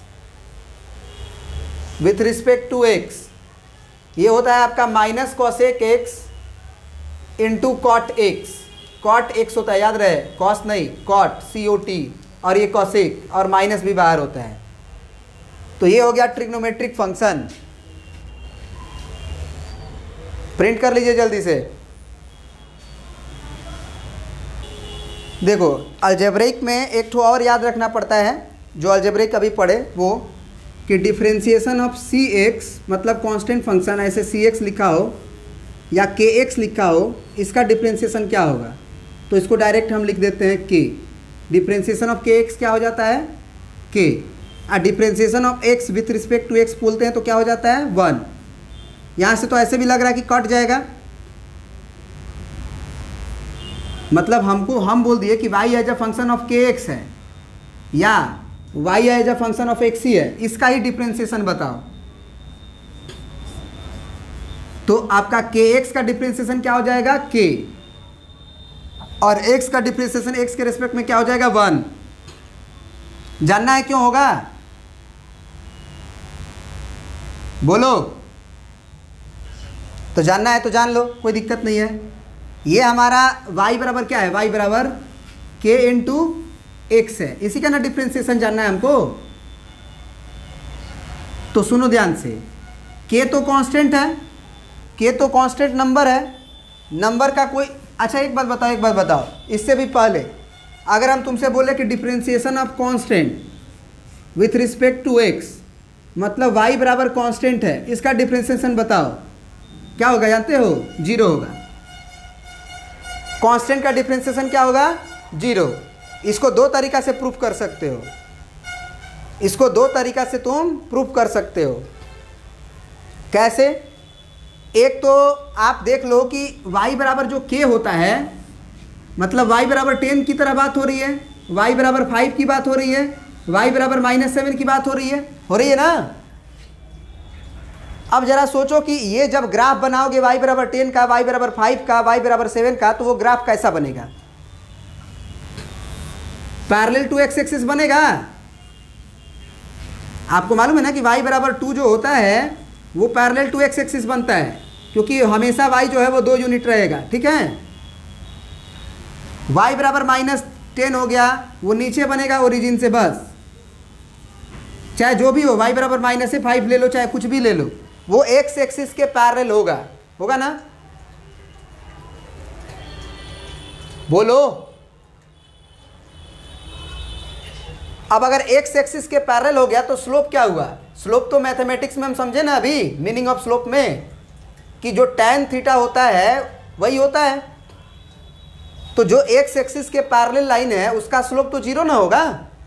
A: with respect to x, ये होता है आपका minus cosec x into cot x. Cot x होता है, याद रहे, कॉस नहीं, कॉट सी ओ टी, और ये कॉसेक, और माइनस भी बाहर होता है। तो ये हो गया ट्रिग्नोमेट्रिक फंक्शन। प्रिंट कर लीजिए जल्दी से। देखो अलजेब्रिक में एक ठो और याद रखना पड़ता है, जो अलजेब्रिक अभी पढ़े वो, कि डिफरेंशिएशन ऑफ सी एक्स मतलब कांस्टेंट फंक्शन, ऐसे सी एक्स लिखा हो या के एक्स लिखा हो, इसका डिफरेंशिएशन क्या होगा? तो इसको डायरेक्ट हम लिख देते हैं के। डिफरेंशिएशन ऑफ के एक्स क्या हो जाता है? के। और differentiation of x with respect to x बोलते हैं तो क्या हो जाता है? वन। यहाँ से तो ऐसे भी लग रहा है कि कट जाएगा, मतलब हमको हम बोल दिए कि y as a function of k x है या y as a function of x ही है, इसका ही डिफरेंशिएशन बताओ। तो आपका के एक्स का डिफरेंशिएशन क्या हो जाएगा? के। और एक्स का डिफरेंशिएशन एक्स के रेस्पेक्ट में क्या हो जाएगा? वन। जानना है क्यों होगा? बोलो। तो जानना है तो जान लो, कोई दिक्कत नहीं है। ये हमारा y बराबर क्या है? y बराबर k इंटू एक्स है, इसी का ना डिफरेंशिएशन जानना है हमको। तो सुनो ध्यान से, k तो कांस्टेंट है, k तो कांस्टेंट नंबर है, नंबर का कोई, अच्छा एक बात बताओ, एक बात बताओ, इससे भी पहले अगर हम तुमसे बोले कि differentiation of constant with respect to x मतलब y बराबर कांस्टेंट है, इसका डिफरेंशिएशन बताओ, क्या होगा जानते हो? जीरो होगा। कांस्टेंट का डिफरेंशिएशन क्या होगा? जीरो। इसको दो तरीका से प्रूफ कर सकते हो, इसको दो तरीका से तुम प्रूफ कर सकते हो। कैसे? एक तो आप देख लो कि y बराबर जो k होता है, मतलब y बराबर टेन की तरह बात हो रही है, y बराबर फाइव की बात हो रही है, y बराबर माइनस सेवन की बात हो रही है, हो रही है ना? अब जरा सोचो कि ये जब ग्राफ बनाओगे y बराबर टेन का, y बराबर फाइव का, y बराबर सेवन का, तो वो ग्राफ कैसा बनेगा? पैरेलल टू एक्स एक्सिस बनेगा। आपको मालूम है ना कि y बराबर टू जो होता है वो पैरेलल टू एक्स एक्सिस बनता है, क्योंकि हमेशा y जो है वो दो यूनिट रहेगा, ठीक है। y बराबर माइनस टेन हो गया, वो नीचे बनेगा ओरिजिन से, बस चाहे जो भी हो, y बराबर माइनस से फाइव ले लो, चाहे कुछ भी ले लो, वो एक्स एक्सिस के पैरेलल होगा, होगा ना? बोलो। अब अगर एक्स एक्सिस के पैरेलल हो गया तो स्लोप क्या हुआ? स्लोप तो मैथमेटिक्स में हम समझे ना अभी, मीनिंग ऑफ स्लोप में, कि जो tan थीटा होता है वही होता है। तो जो एक्स एक्सिस के पैरेलल लाइन है उसका स्लोप तो जीरो ना होगा,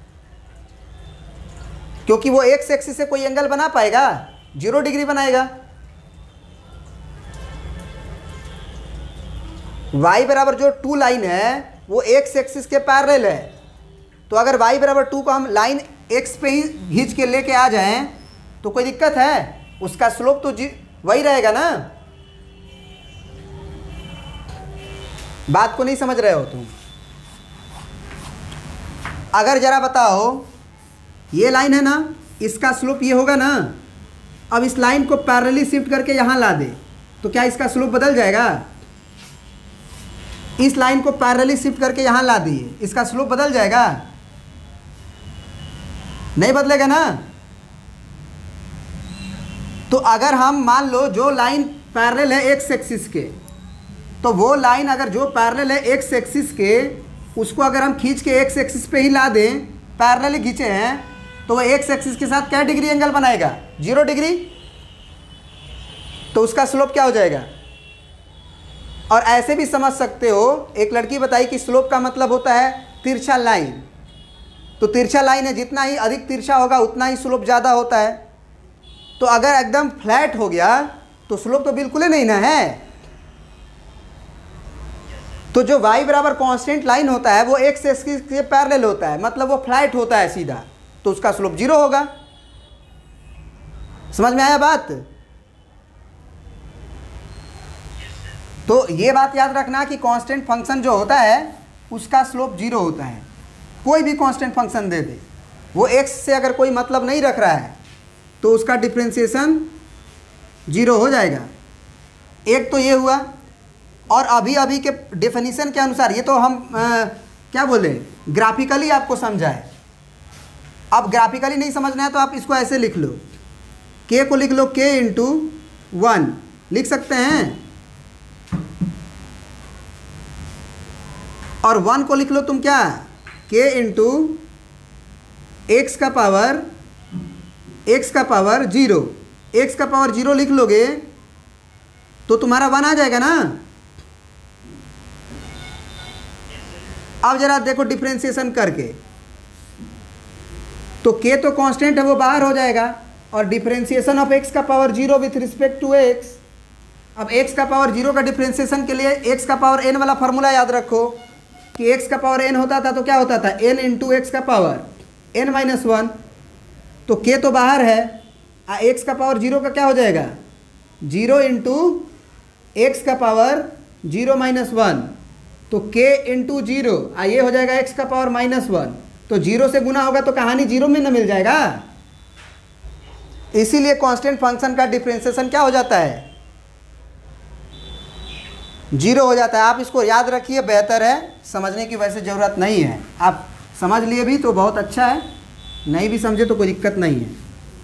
A: क्योंकि वो एक्स एक्सिस से कोई एंगल बना पाएगा? जीरो डिग्री बनाएगा। y बराबर जो टू लाइन है वो एक्स एक्सिस के पैरेलल है, तो अगर y बराबर टू को हम लाइन x पे ही खींच के लेके आ जाएं तो कोई दिक्कत है? उसका स्लोप तो जी वही रहेगा ना। बात को नहीं समझ रहे हो तुम? अगर जरा बताओ, ये लाइन है ना, इसका स्लोप ये होगा ना, अब इस लाइन को पैरेलली शिफ्ट करके यहाँ ला दे तो क्या इसका स्लोप बदल जाएगा? इस लाइन को पैरेलली शिफ्ट करके यहाँ ला दिए, इसका स्लोप बदल जाएगा? नहीं बदलेगा ना। तो अगर हम मान लो जो लाइन पैरेलल है एक्स एक्सिस के, तो वो लाइन अगर जो पैरेलल है एक्स एक्सिस के, उसको अगर हम खींच के एक्स एक्सिस पे ही ला दें, पैरेलल खींचे हैं, तो वो एक्स एक्सिस के साथ क्या डिग्री एंगल बनाएगा? Zero degree. तो उसका स्लोप क्या हो जाएगा? और ऐसे भी समझ सकते हो, एक लड़की बताई कि स्लोप का मतलब होता है तिरछा लाइन। तो तिरछा लाइन है, जितना ही अधिक तिरछा होगा उतना ही स्लोप ज़्यादा होता है। तो अगर एकदम फ्लैट हो गया तो स्लोप तो बिल्कुल ही नहीं ना है। तो जो y बराबर कांस्टेंट लाइन होता है वो एक्स एक्सिस के पैरेलल होता है, मतलब वो फ्लैट होता है सीधा, तो उसका स्लोप जीरो होगा। समझ में आया बात? तो ये बात याद रखना कि कांस्टेंट फंक्शन जो होता है उसका स्लोप जीरो होता है। कोई भी कांस्टेंट फंक्शन दे दे, वो x से अगर कोई मतलब नहीं रख रहा है तो उसका डिफरेंशिएशन जीरो हो जाएगा। एक तो ये हुआ। और अभी अभी के डेफिनेशन के अनुसार, ये तो हम आ, क्या बोले, ग्राफिकली आपको समझाए। अब ग्राफिकली नहीं समझना है तो आप इसको ऐसे लिख लो, k को लिख लो k इंटू वन लिख सकते हैं, और वन को लिख लो तुम क्या, k इंटू एक्स का पावर x का पावर जीरो। x का पावर जीरो लिख लोगे तो तुम्हारा वन आ जाएगा ना। अब जरा देखो डिफरेंशिएशन करके, तो k तो कांस्टेंट है, वो बाहर हो जाएगा, और डिफरेंशिएशन ऑफ x का power zero with respect to x। अब x का पावर जीरो का डिफरेंशिएशन के लिए x का पावर n वाला फार्मूला याद रखो कि x का पावर n होता था तो क्या होता था, n इंटू एक्स का पावर n माइनस वन। तो k तो बाहर है, आ x का पावर जीरो का क्या हो जाएगा, जीरो इंटू एक्स का पावर जीरो माइनस वन। तो k इंटू जीरो, आ ये हो जाएगा x का पावर माइनस वन। तो जीरो से गुना होगा तो कहानी जीरो में ना मिल जाएगा। इसीलिए कांस्टेंट फंक्शन का डिफरेंशिएशन क्या हो जाता है, जीरो हो जाता है। आप इसको याद रखिए, बेहतर है, समझने की वैसे ज़रूरत नहीं है। आप समझ लिए भी तो बहुत अच्छा है, नहीं भी समझे तो कोई दिक्कत नहीं है।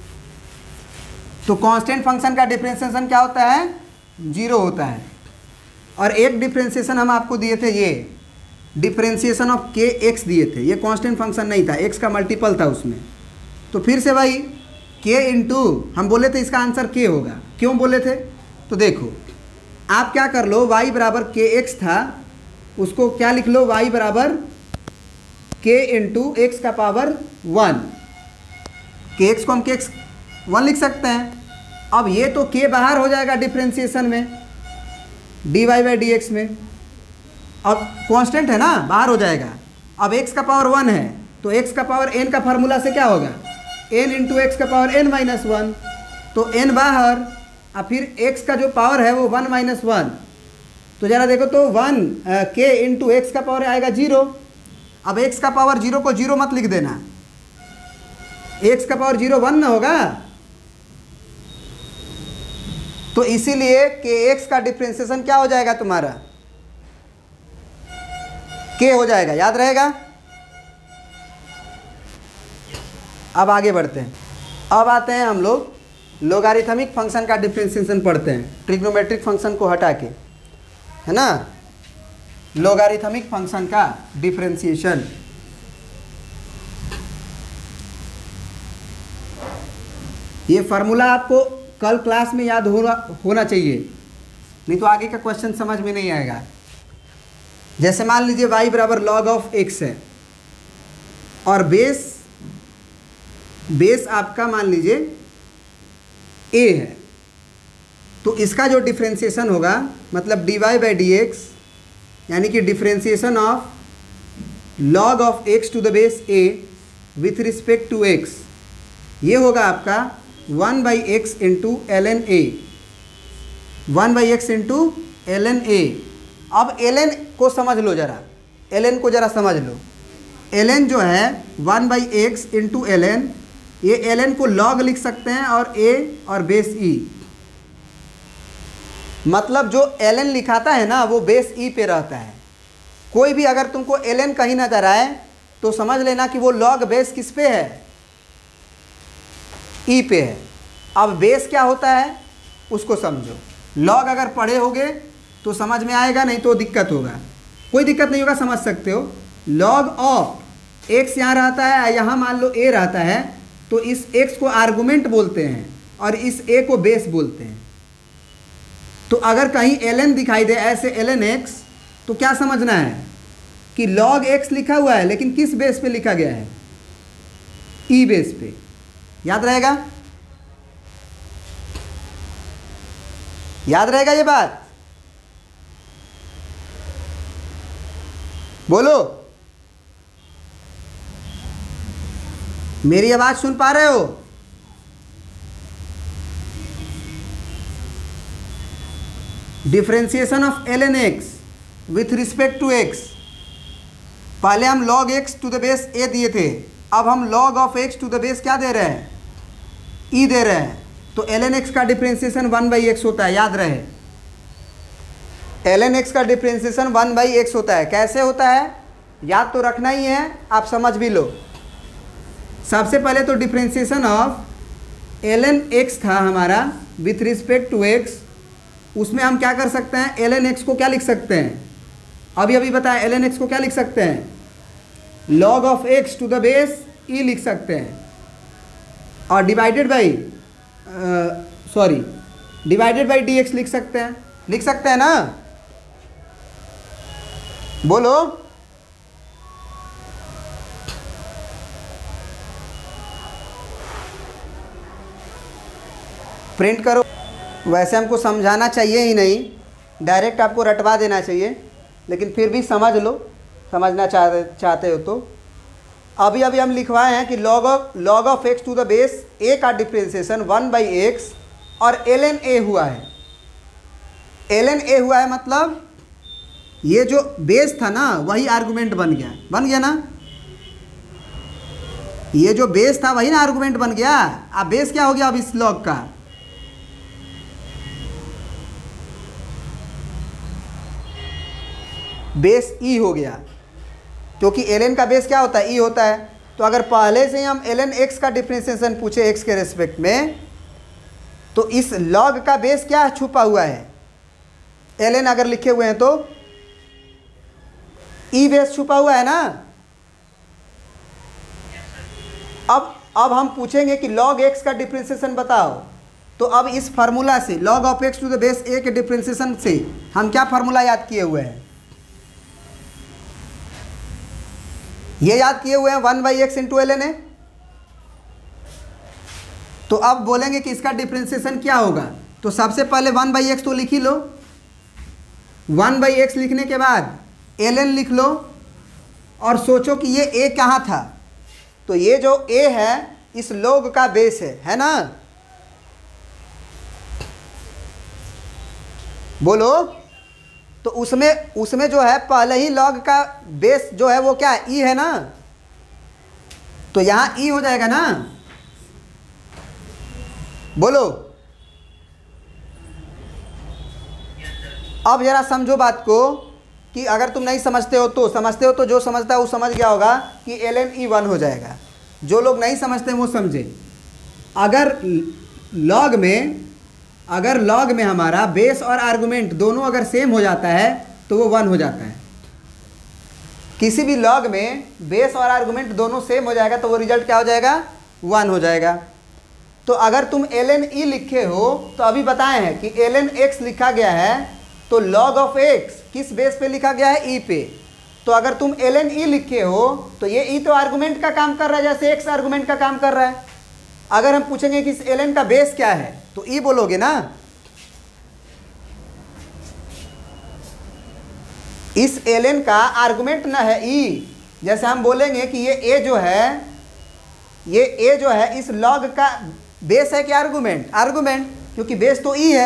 A: तो कांस्टेंट फंक्शन का डिफरेंशिएशन क्या होता है, जीरो होता है। और एक डिफरेंशिएशन हम आपको दिए थे, ये डिफरेंशिएशन ऑफ के एक्स दिए थे, ये कांस्टेंट फंक्शन नहीं था, एक्स का मल्टीपल था उसमें। तो फिर से भाई के इंटू, हम बोले थे इसका आंसर के होगा, क्यों बोले थे, तो देखो आप क्या कर लो, y बराबर के एक्स था, उसको क्या लिख लो, y बराबर के इंटू एक्स का पावर वन। के एक्स को हम के एक्स वन लिख सकते हैं। अब ये तो k बाहर हो जाएगा डिफरेंशिएशन में, d y by d x में। अब कांस्टेंट है ना, बाहर हो जाएगा। अब x का पावर वन है तो x का पावर n का फार्मूला से क्या होगा, n इंटू एक्स का पावर n माइनस वन। तो n बाहर, और फिर x का जो पावर है वो वन माइनस वन। तो ज़रा देखो तो वन के इंटू एक्स का पावर आएगा जीरो। अब x का पावर जीरो को जीरो मत लिख देना, x का पावर जीरो वन ना होगा। तो इसीलिए के एक्स का डिफरेंशिएशन क्या हो जाएगा तुम्हारा, k हो जाएगा, याद रहेगा। अब आगे बढ़ते हैं। अब आते हैं हम लोग लोगारिथमिक फंक्शन का डिफरेंशिएशन पढ़ते हैं, ट्रिग्नोमेट्रिक फंक्शन को हटा के, है ना। लोगारिथमिक फंक्शन का डिफरेंशिएशन, ये फार्मूला आपको कल क्लास में याद होना होना चाहिए, नहीं तो आगे का क्वेश्चन समझ में नहीं आएगा। जैसे मान लीजिए y बराबर लॉग ऑफ x है, और बेस बेस आपका मान लीजिए a है, तो इसका जो डिफरेंशिएशन होगा, मतलब d y by d x, यानी कि differentiation of log of x to the base a with respect to x, ये होगा आपका one by x into l n a, one by x into l n a. अब l n को समझ लो जरा, L n को जरा समझ लो। एल एन जो है one by x into l n, ये एल एन को लॉग लिख सकते हैं, और a और बेस e, मतलब जो एल एन लिखाता है ना वो बेस e पे रहता है। कोई भी अगर तुमको एल एन कहीं नजर आए तो समझ लेना कि वो लॉग बेस किस पे है, e पे है। अब बेस क्या होता है उसको समझो। लॉग अगर पढ़े होगे तो समझ में आएगा, नहीं तो दिक्कत होगा। कोई दिक्कत नहीं होगा, समझ सकते हो। लॉग ऑफ एक्स यहाँ रहता है, यहाँ मान लो ए रहता है, तो इस एक्स को आर्गुमेंट बोलते हैं और इस ए को बेस बोलते हैं। तो अगर कहीं एल दिखाई दे ऐसे एल एन एक्स, तो क्या समझना है कि लॉग एक्स लिखा हुआ है, लेकिन किस बेस पे लिखा गया है? ई बेस पे। याद रहेगा? याद रहेगा ये बात? बोलो, मेरी आवाज सुन पा रहे हो? Differentiation of l n x with respect to x. पहले हम log x to the base a दिए थे, अब हम log of x to the base क्या दे रहे हैं? ई दे रहे हैं। तो एल एन एक्स का डिफरेंशिएशन वन बाई एक्स होता है, याद रहे। एल एन एक्स का डिफरेंशिएशन वन बाई एक्स होता है। कैसे होता है याद तो रखना ही है, आप समझ भी लो। सबसे पहले तो differentiation of l n x था हमारा विथ रिस्पेक्ट टू एक्स, उसमें हम क्या कर सकते हैं? एल एन एक्स को क्या लिख सकते हैं? अभी अभी बताया, एल एन एक्स को क्या लिख सकते हैं? Log of x to the base e लिख सकते हैं, और divided by sorry divided by d x लिख सकते हैं। लिख सकते हैं ना? बोलो। प्रिंट करो। वैसे हमको समझाना चाहिए ही नहीं, डायरेक्ट आपको रटवा देना चाहिए, लेकिन फिर भी समझ लो, समझना चाहते चाहते हो तो। अभी अभी हम लिखवाए हैं कि log of log of x to the base a का डिफरेंशिएशन वन बाई एक्स और एल एन ए हुआ है। एल एन ए हुआ है मतलब ये जो बेस था ना वही आर्गुमेंट बन गया। बन गया ना? ये जो बेस था वही ना आर्गुमेंट बन गया। अब बेस क्या हो गया अब इस लॉग का? बेस ई हो गया, क्योंकि एल एन का बेस क्या होता है? ई होता है। तो अगर पहले से ही हम एल एन एक्स का डिफरेंशिएशन पूछे एक्स के रेस्पेक्ट में, तो इस लॉग का बेस क्या छुपा हुआ है? एल एन अगर लिखे हुए हैं तो ई बेस छुपा हुआ है ना। अब अब हम पूछेंगे कि लॉग एक्स का डिफरेंशिएशन बताओ, तो अब इस फार्मूला से log of x to the base a के डिफरेंशिएशन से हम क्या फार्मूला याद किए हुए हैं? ये याद किए हुए हैं one by x into l n a. तो अब बोलेंगे कि इसका डिफरेंशिएशन क्या होगा, तो सबसे पहले वन बाई एक्स तो लिख ही लो। वन बाई एक्स लिखने के बाद एल एन लिख लो और सोचो कि ये ए कहाँ था। तो ये जो ए है इस लॉग का बेस है, है ना? बोलो। तो उसमें उसमें जो है पहले ही लॉग का बेस जो है वो क्या है? ई है ना। तो यहाँ ई हो जाएगा ना। बोलो। अब जरा समझो बात को, कि अगर तुम नहीं समझते हो तो समझते हो तो जो समझता है वो समझ गया होगा कि एल एन ई वन हो जाएगा। जो लोग नहीं समझते वो समझे। अगर लॉग में अगर लॉग में हमारा बेस और आर्गुमेंट दोनों अगर सेम हो जाता है तो वो वन हो जाता है। किसी भी लॉग में बेस और आर्गुमेंट दोनों सेम हो जाएगा तो वो रिजल्ट क्या हो जाएगा? वन हो जाएगा। तो अगर तुम एल एन ई लिखे हो तो अभी बताए हैं कि एल एन एक्स लिखा गया है, तो लॉग ऑफ एक्स किस बेस पे लिखा गया है? ई पे। तो अगर तुम एल एन ई लिखे हो तो ये ई तो आर्गुमेंट का काम कर रहा है, जैसे एक्स आर्गुमेंट का काम कर रहा है। अगर हम पूछेंगे कि इस एल एन का बेस क्या है तो ई बोलोगे ना। इस एल एन का आर्गुमेंट ना है ई। जैसे हम बोलेंगे कि ये ए जो है ये ए जो है इस लॉग का बेस है कि आर्गुमेंट? आर्गुमेंट, क्योंकि बेस तो ई है।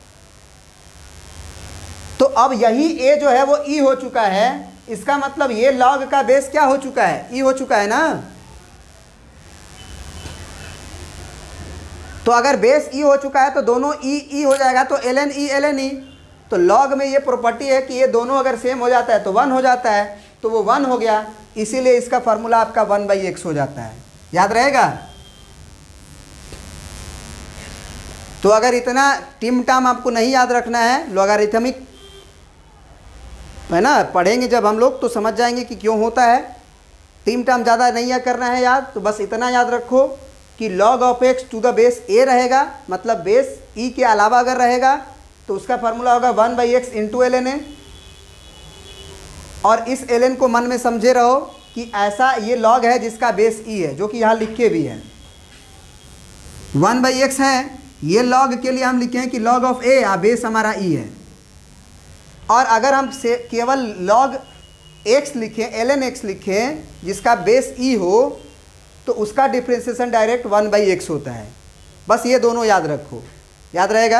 A: तो अब यही ए जो है वो ई हो चुका है, इसका मतलब ये लॉग का बेस क्या हो चुका है? ई हो चुका है ना। तो अगर बेस ई हो चुका है तो दोनों ई ई हो जाएगा, तो l n e l n e. तो लॉग में ये प्रॉपर्टी है कि ये दोनों अगर सेम हो जाता है तो वन हो जाता है, तो वो वन हो गया, इसीलिए इसका फार्मूला आपका वन बाई एक्स हो जाता है। याद रहेगा? तो अगर इतना टिम टाम आपको नहीं याद रखना है, लॉगरिथमिक है ना, पढ़ेंगे जब हम लोग तो समझ जाएंगे कि क्यों होता है। टिम टाम ज़्यादा नहीं याद करना है याद, तो बस इतना याद रखो कि log of x to the base a रहेगा, मतलब बेस ई के अलावा अगर रहेगा तो उसका फार्मूला होगा one by x into l n a. और इस एल एन को मन में समझे रहो कि ऐसा ये log है जिसका बेस ई है, जो कि यहाँ लिखे भी है वन बाई एक्स है। ये log के लिए हम लिखे हैं कि log ऑफ ए या बेस हमारा ई है। और अगर हम से केवल log x लिखें, एल एन एक्स लिखें जिसका बेस ई हो, तो उसका differentiation direct one by x होता है। बस ये दोनों याद रखो, याद रहेगा।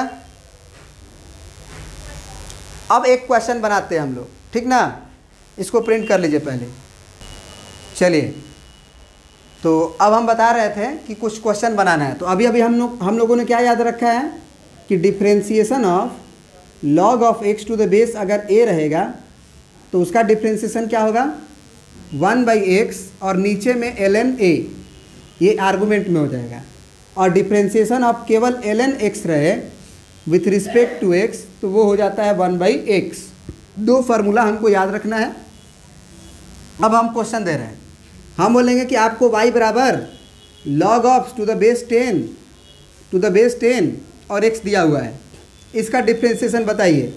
A: अब एक क्वेश्चन बनाते हैं हम लोग, ठीक ना, इसको प्रिंट कर लीजिए पहले। चलिए, तो अब हम बता रहे थे कि कुछ क्वेश्चन बनाना है। तो अभी अभी हम लोग हम लोगों ने क्या याद रखा है कि differentiation of log of x to the base अगर a रहेगा तो उसका डिफ्रेंसिएशन क्या होगा वन बाई एक्स, और नीचे में एल एन ए, ये आर्गूमेंट में हो जाएगा। और डिफ्रेंसिएशन ऑफ केवल एल एन एक्स रहे विथ रिस्पेक्ट टू एक्स, तो वो हो जाता है वन बाई एक्स। दो फार्मूला हमको याद रखना है। अब हम क्वेश्चन दे रहे हैं, हम बोलेंगे कि आपको y बराबर log of to the base ten to the base ten और x दिया हुआ है, इसका डिफ्रेंसिएशन बताइए।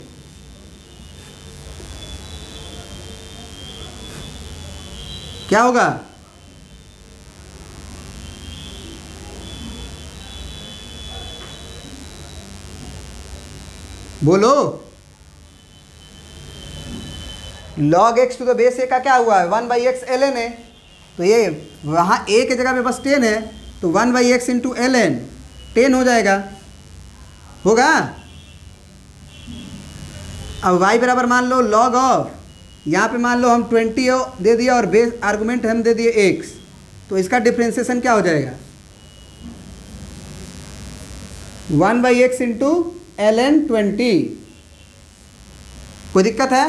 A: क्या होगा? बोलो। log x to the base a का क्या हुआ है one by x l n है, तो ये वहाँ a की जगह पे बस टेन है, तो one by x into l n ten हो जाएगा, होगा। अब y बराबर मान लो log ऑफ, यहाँ पे मान लो हम ट्वेंटी दे दिया और बेस आर्गुमेंट हम दे दिए x, तो इसका डिफ्रेंसिएशन क्या हो जाएगा one by x into l n twenty. कोई दिक्कत है?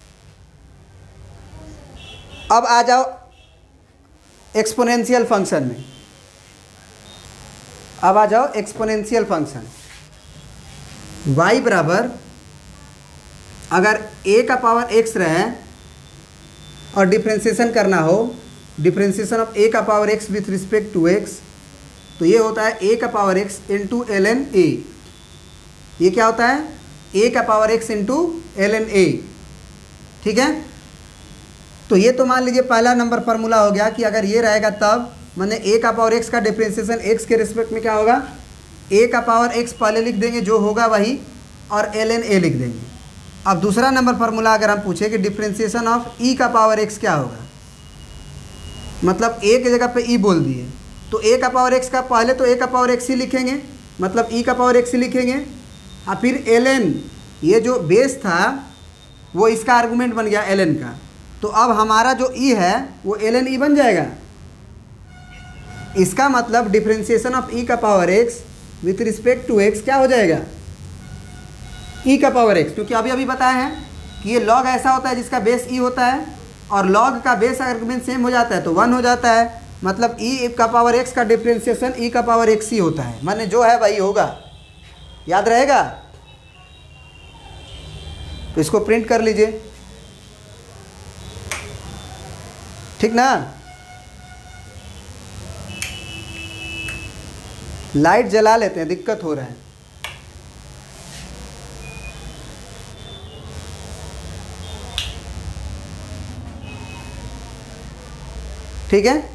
A: अब आ जाओ एक्सपोनेंशियल फंक्शन में। अब आ जाओ एक्सपोनेंशियल फंक्शन। y बराबर अगर a का पावर x रहे और डिफ्रेंसिएशन करना हो, डिफ्रेंसिएशन ऑफ a का power x with respect to x, तो ये होता है a का power x into l n a. ये क्या होता है a का power x into l n a, ठीक है। तो ये तो मान लीजिए पहला नंबर फार्मूला हो गया कि अगर ये रहेगा तब मैंने a का पावर x का डिफ्रेंसिएशन x के रिस्पेक्ट में क्या होगा, a का पावर x पहले लिख देंगे जो होगा वही, और एल एन ए लिख देंगे। अब दूसरा नंबर फार्मूला अगर हम पूछे कि डिफ्रेंसिएशन ऑफ e का पावर x क्या होगा, मतलब a की जगह पे e बोल दिए, तो a का पावर x का पहले तो a का पावर x ही लिखेंगे, मतलब e का पावर x ही लिखेंगे, और फिर ln, ये जो बेस था वो इसका आर्गूमेंट बन गया ln का, तो अब हमारा जो e है वो ln e बन जाएगा। इसका मतलब डिफ्रेंसिएशन ऑफ e का power x with respect to x क्या हो जाएगा e का पावर x, क्योंकि अभी अभी बताया है कि ये log ऐसा होता है जिसका बेस e होता है, और log का बेस आर्गुमेंट सेम हो जाता है तो वन हो जाता है, मतलब e का पावर x का डिफ्रेंसिएशन e का पावर x ही होता है, माने जो है वही होगा। याद रहेगा? तो इसको प्रिंट कर लीजिए, ठीक ना। लाइट जला लेते हैं, दिक्कत हो रहा है। ठीक है,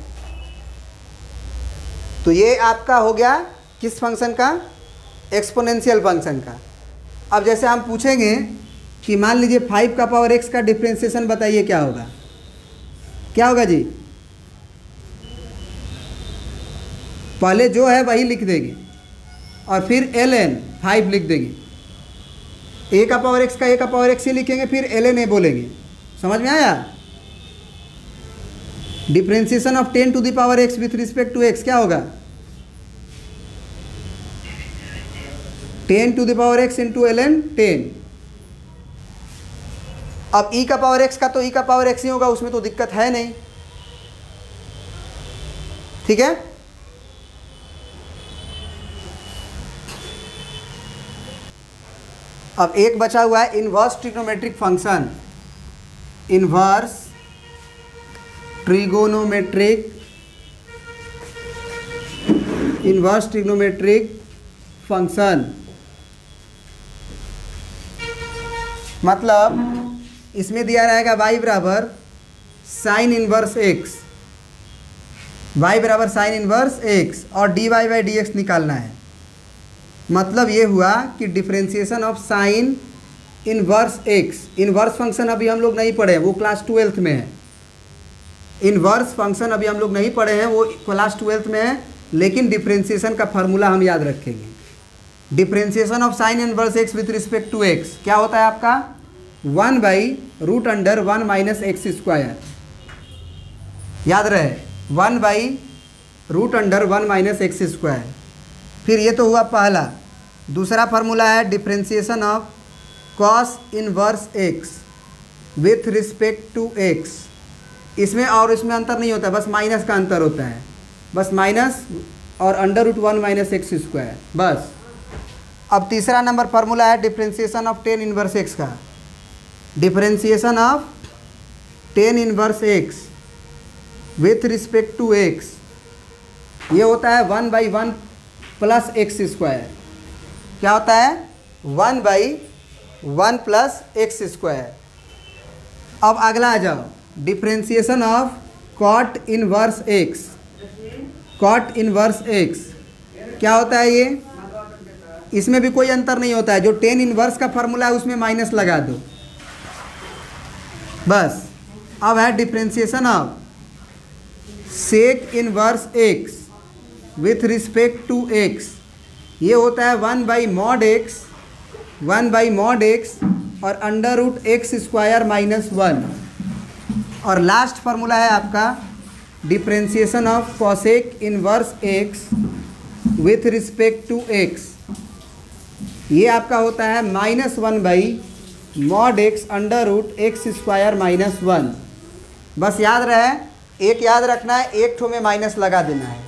A: तो ये आपका हो गया किस फंक्शन का, एक्सपोनेंशियल फंक्शन का। अब जैसे हम पूछेंगे कि मान लीजिए फाइव का पावर एक्स का डिफ्रेंसिएशन बताइए क्या होगा, क्या होगा जी? पहले जो है वही लिख देंगे और फिर एल एन फाइव लिख देंगे। ए का पावर एक्स का ए का पावर एक्स ही लिखेंगे, फिर एल एन ए बोलेंगे। समझ में आया? Differentiation of ten to the power x with respect to x क्या होगा, ten to the power x into l n ten. अब e का पावर x का तो e का पावर x ही होगा, उसमें तो दिक्कत है नहीं, ठीक है। अब एक बचा हुआ है inverse trigonometric function, inverse trigonometric inverse trigonometric function, मतलब इसमें दिया रहेगा y बराबर साइन इन्वर्स एक्स, y बराबर साइन इन्वर्स एक्स और d y by d x निकालना है। मतलब ये हुआ कि differentiation of sine inverse x, inverse function अभी हम लोग नहीं पढ़े हैं, वो क्लास ट्वेल्थ में है। इन्वर्स फंक्शन अभी हम लोग नहीं पढ़े हैं, वो क्लास ट्वेल्थ में है, लेकिन डिफ्रेंशिएशन का फार्मूला हम याद रखेंगे। Differentiation of sine inverse x with respect to x क्या होता है आपका, one by root under one minus x square, याद रहे one by root under one minus x square. फिर ये तो हुआ पहला। दूसरा फार्मूला है differentiation of cos inverse x with respect to x. इसमें और इसमें अंतर नहीं होता, बस माइनस का अंतर होता है, बस माइनस और under root one minus x square बस। अब तीसरा नंबर फार्मूला है differentiation of tan inverse x का, differentiation of tan inverse x with respect to x, ये होता है one by one plus x square. क्या होता है, one by one plus x square. अब अगला आ जाओ, differentiation of cot inverse x, cot inverse x क्या होता है ये, इसमें भी कोई अंतर नहीं होता है, जो टेन इनवर्स का फार्मूला है उसमें माइनस लगा दो बस। अब है differentiation of sec inverse x with respect to x, ये होता है one by mod x, one by mod x और under root x square minus one. और लास्ट फार्मूला है आपका differentiation of cosec inverse x with respect to x, ये आपका होता है minus one by mod x under root x square minus one. बस याद रहे, एक याद रखना है, एक ठो में माइनस लगा देना है,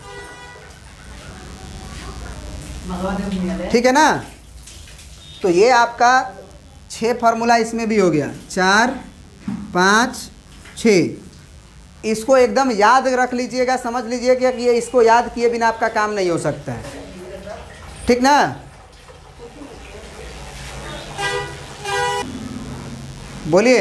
A: ठीक है ना। तो ये आपका छः फार्मूला इसमें भी हो गया, चार पाँच छः। इसको एकदम याद रख लीजिएगा, समझ लीजिएगा कि ये इसको याद किए बिना आपका काम नहीं हो सकता है, ठीक ना। बोलिए,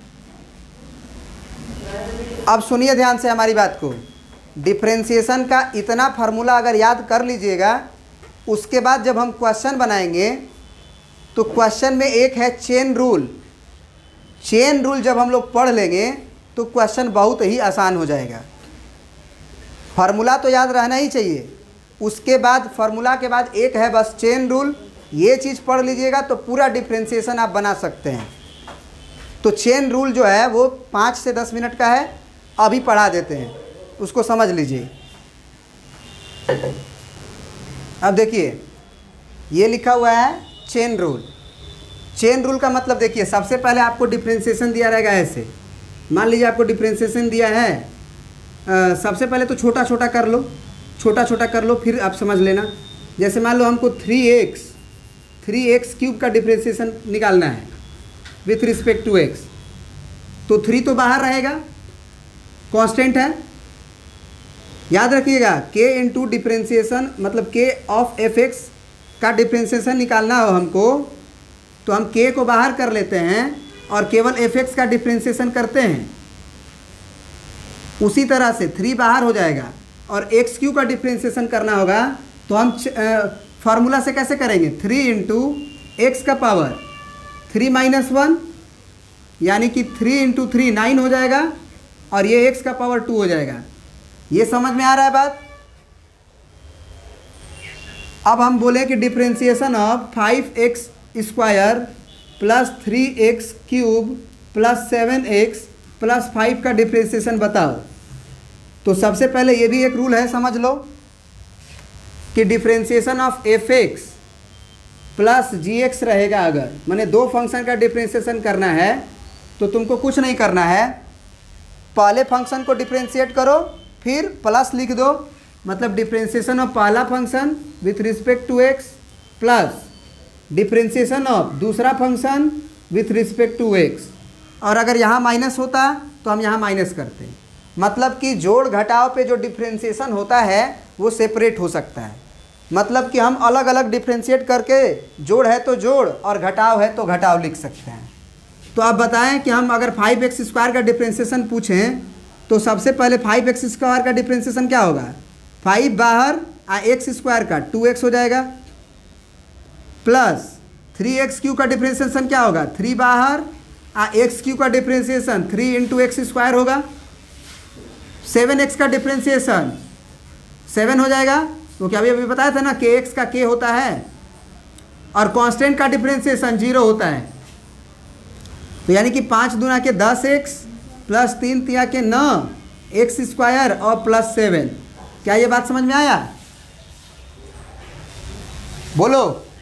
A: अब सुनिए ध्यान से हमारी बात को। डिफ्रेंशिएशन का इतना फार्मूला अगर याद कर लीजिएगा, उसके बाद जब हम क्वेश्चन बनाएंगे तो क्वेश्चन में एक है चेन रूल। चेन रूल जब हम लोग पढ़ लेंगे तो क्वेश्चन बहुत ही आसान हो जाएगा। फार्मूला तो याद रहना ही चाहिए, उसके बाद फार्मूला के बाद एक है बस चेन रूल। ये चीज़ पढ़ लीजिएगा तो पूरा डिफ्रेंशिएशन आप बना सकते हैं। तो चेन रूल जो है वो पाँच से दस मिनट का है, अभी पढ़ा देते हैं, उसको समझ लीजिए। अब देखिए ये लिखा हुआ है चेन रूल। चेन रूल का मतलब देखिए, सबसे पहले आपको डिफ्रेंशिएशन दिया रहेगा ऐसे। मान लीजिए आपको डिफ्रेंशिएशन दिया है, आ, सबसे पहले तो छोटा छोटा कर लो, छोटा छोटा कर लो, फिर आप समझ लेना। जैसे मान लो हमको three x three x cube का डिफ्रेंशिएशन निकालना है विथ रिस्पेक्ट टू एक्स, तो थ्री तो बाहर रहेगा, कांस्टेंट है, याद रखिएगा। के इंटू डिफ्रेंशिएशन मतलब के ऑफ एफ एक्स का डिफ्रेंशिएशन निकालना हो हमको, तो हम के को बाहर कर लेते हैं और केवल एफ एक्स का डिफ्रेंशिएशन करते हैं। उसी तरह से थ्री बाहर हो जाएगा और एक्स क्यू का डिफ्रेंशिएशन करना होगा, तो हम फार्मूला से कैसे करेंगे, थ्री इंटू एक्स का पावर थ्री माइनस वन, यानी कि थ्री इंटू थ्री नाइन हो जाएगा और ये एक्स का पावर टू हो जाएगा। ये समझ में आ रहा है बात। अब हम बोले कि differentiation of five x square plus three x cube plus seven x plus five का डिफ्रेंशिएशन बताओ। तो सबसे पहले ये भी एक रूल है, समझ लो कि differentiation of f x plus g x रहेगा। अगर मैंने दो फंक्शन का डिफ्रेंशिएशन करना है तो तुमको कुछ नहीं करना है, पहले फंक्शन को डिफ्रेंशिएट करो फिर प्लस लिख दो, मतलब डिफ्रेंशिएशन ऑफ पहला function with respect to x plus differentiation of दूसरा function with respect to x, और अगर यहाँ माइनस होता तो हम यहाँ माइनस करते। मतलब कि जोड़ घटाव पे जो डिफ्रेंशिएशन होता है वो सेपरेट हो सकता है। मतलब कि हम अलग अलग डिफ्रेंशिएट करके जोड़ है तो जोड़ और घटाव है तो घटाव लिख सकते हैं। तो आप बताएं कि हम अगर फाइव एक्स स्क्वायर का डिफ्रेंशिएशन पूछें तो सबसे पहले फाइव एक्स स्क्वायर का डिफ्रेंशिएशन क्या होगा, फाइव बाहर आ एक्स स्क्वायर का टू एक्स हो जाएगा, प्लस थ्री एक्स क्यू का डिफ्रेंशिएशन क्या होगा, थ्री बाहर आ एक्स क्यू का differentiation three into x square होगा, सेवन एक्स का डिफ्रेंशिएशन सेवन हो जाएगा, तो क्या अभी अभी बताया था ना के एक्स का के होता है, और कांस्टेंट का डिफ्रेंशिएशन जीरो होता है। तो यानी कि पाँच दूना के दस एक्स प्लस तीन तिया के नौ एक्स स्क्वायर और प्लस सेवन। क्या ये बात समझ में आया? बोलो।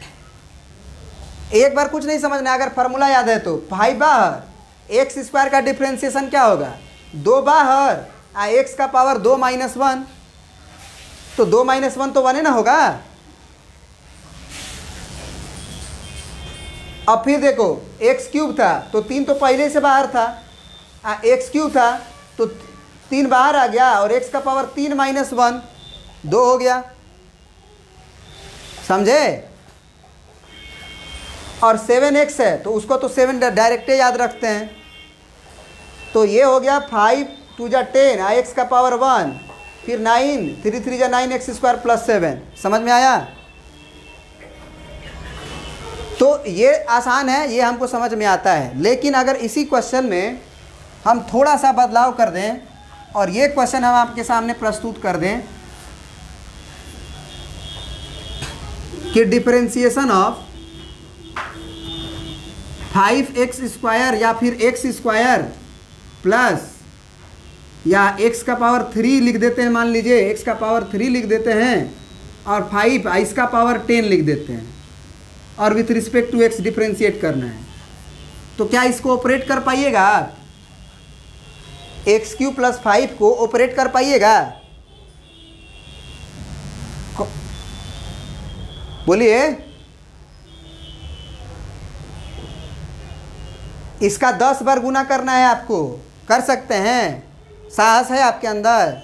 A: एक बार कुछ नहीं समझना, अगर फार्मूला याद है तो फाइव बाहर एक्स स्क्वायर का डिफ्रेंशिएशन क्या होगा, दो बाहर आ एक्स का पावर दो माइनस वन, तो दो माइनस वन तो वन ही ना होगा। अब फिर देखो एक्स क्यूब था तो तीन तो पहले से बाहर था, आ एक्स क्यूब था तो तीन बाहर आ गया और एक्स का पावर तीन माइनस वन दो हो गया, समझे? और सेवन एक्स है तो उसको तो सेवन डायरेक्ट याद रखते हैं, तो ये हो गया फाइव टू जा टेन आ एक्स का पावर वन, फिर नाइन थ्री थ्री जा nine x square plus seven. समझ में आया? तो ये आसान है, ये हमको समझ में आता है। लेकिन अगर इसी क्वेश्चन में हम थोड़ा सा बदलाव कर दें और ये क्वेश्चन हम आपके सामने प्रस्तुत कर दें कि differentiation of five x square या फिर एक्स स्क्वायर प्लस या एक्स का पावर थ्री लिख देते हैं, मान लीजिए एक्स का पावर थ्री लिख देते हैं और फाइव इसका पावर टेन लिख देते हैं और with respect to x differentiate करना है, तो क्या इसको ऑपरेट कर पाइएगा आप? एक्स क्यू प्लस फाइव को ऑपरेट कर पाइएगा? बोलिए। इसका दस बार गुना करना है आपको, कर सकते हैं? साहस है आपके अंदर?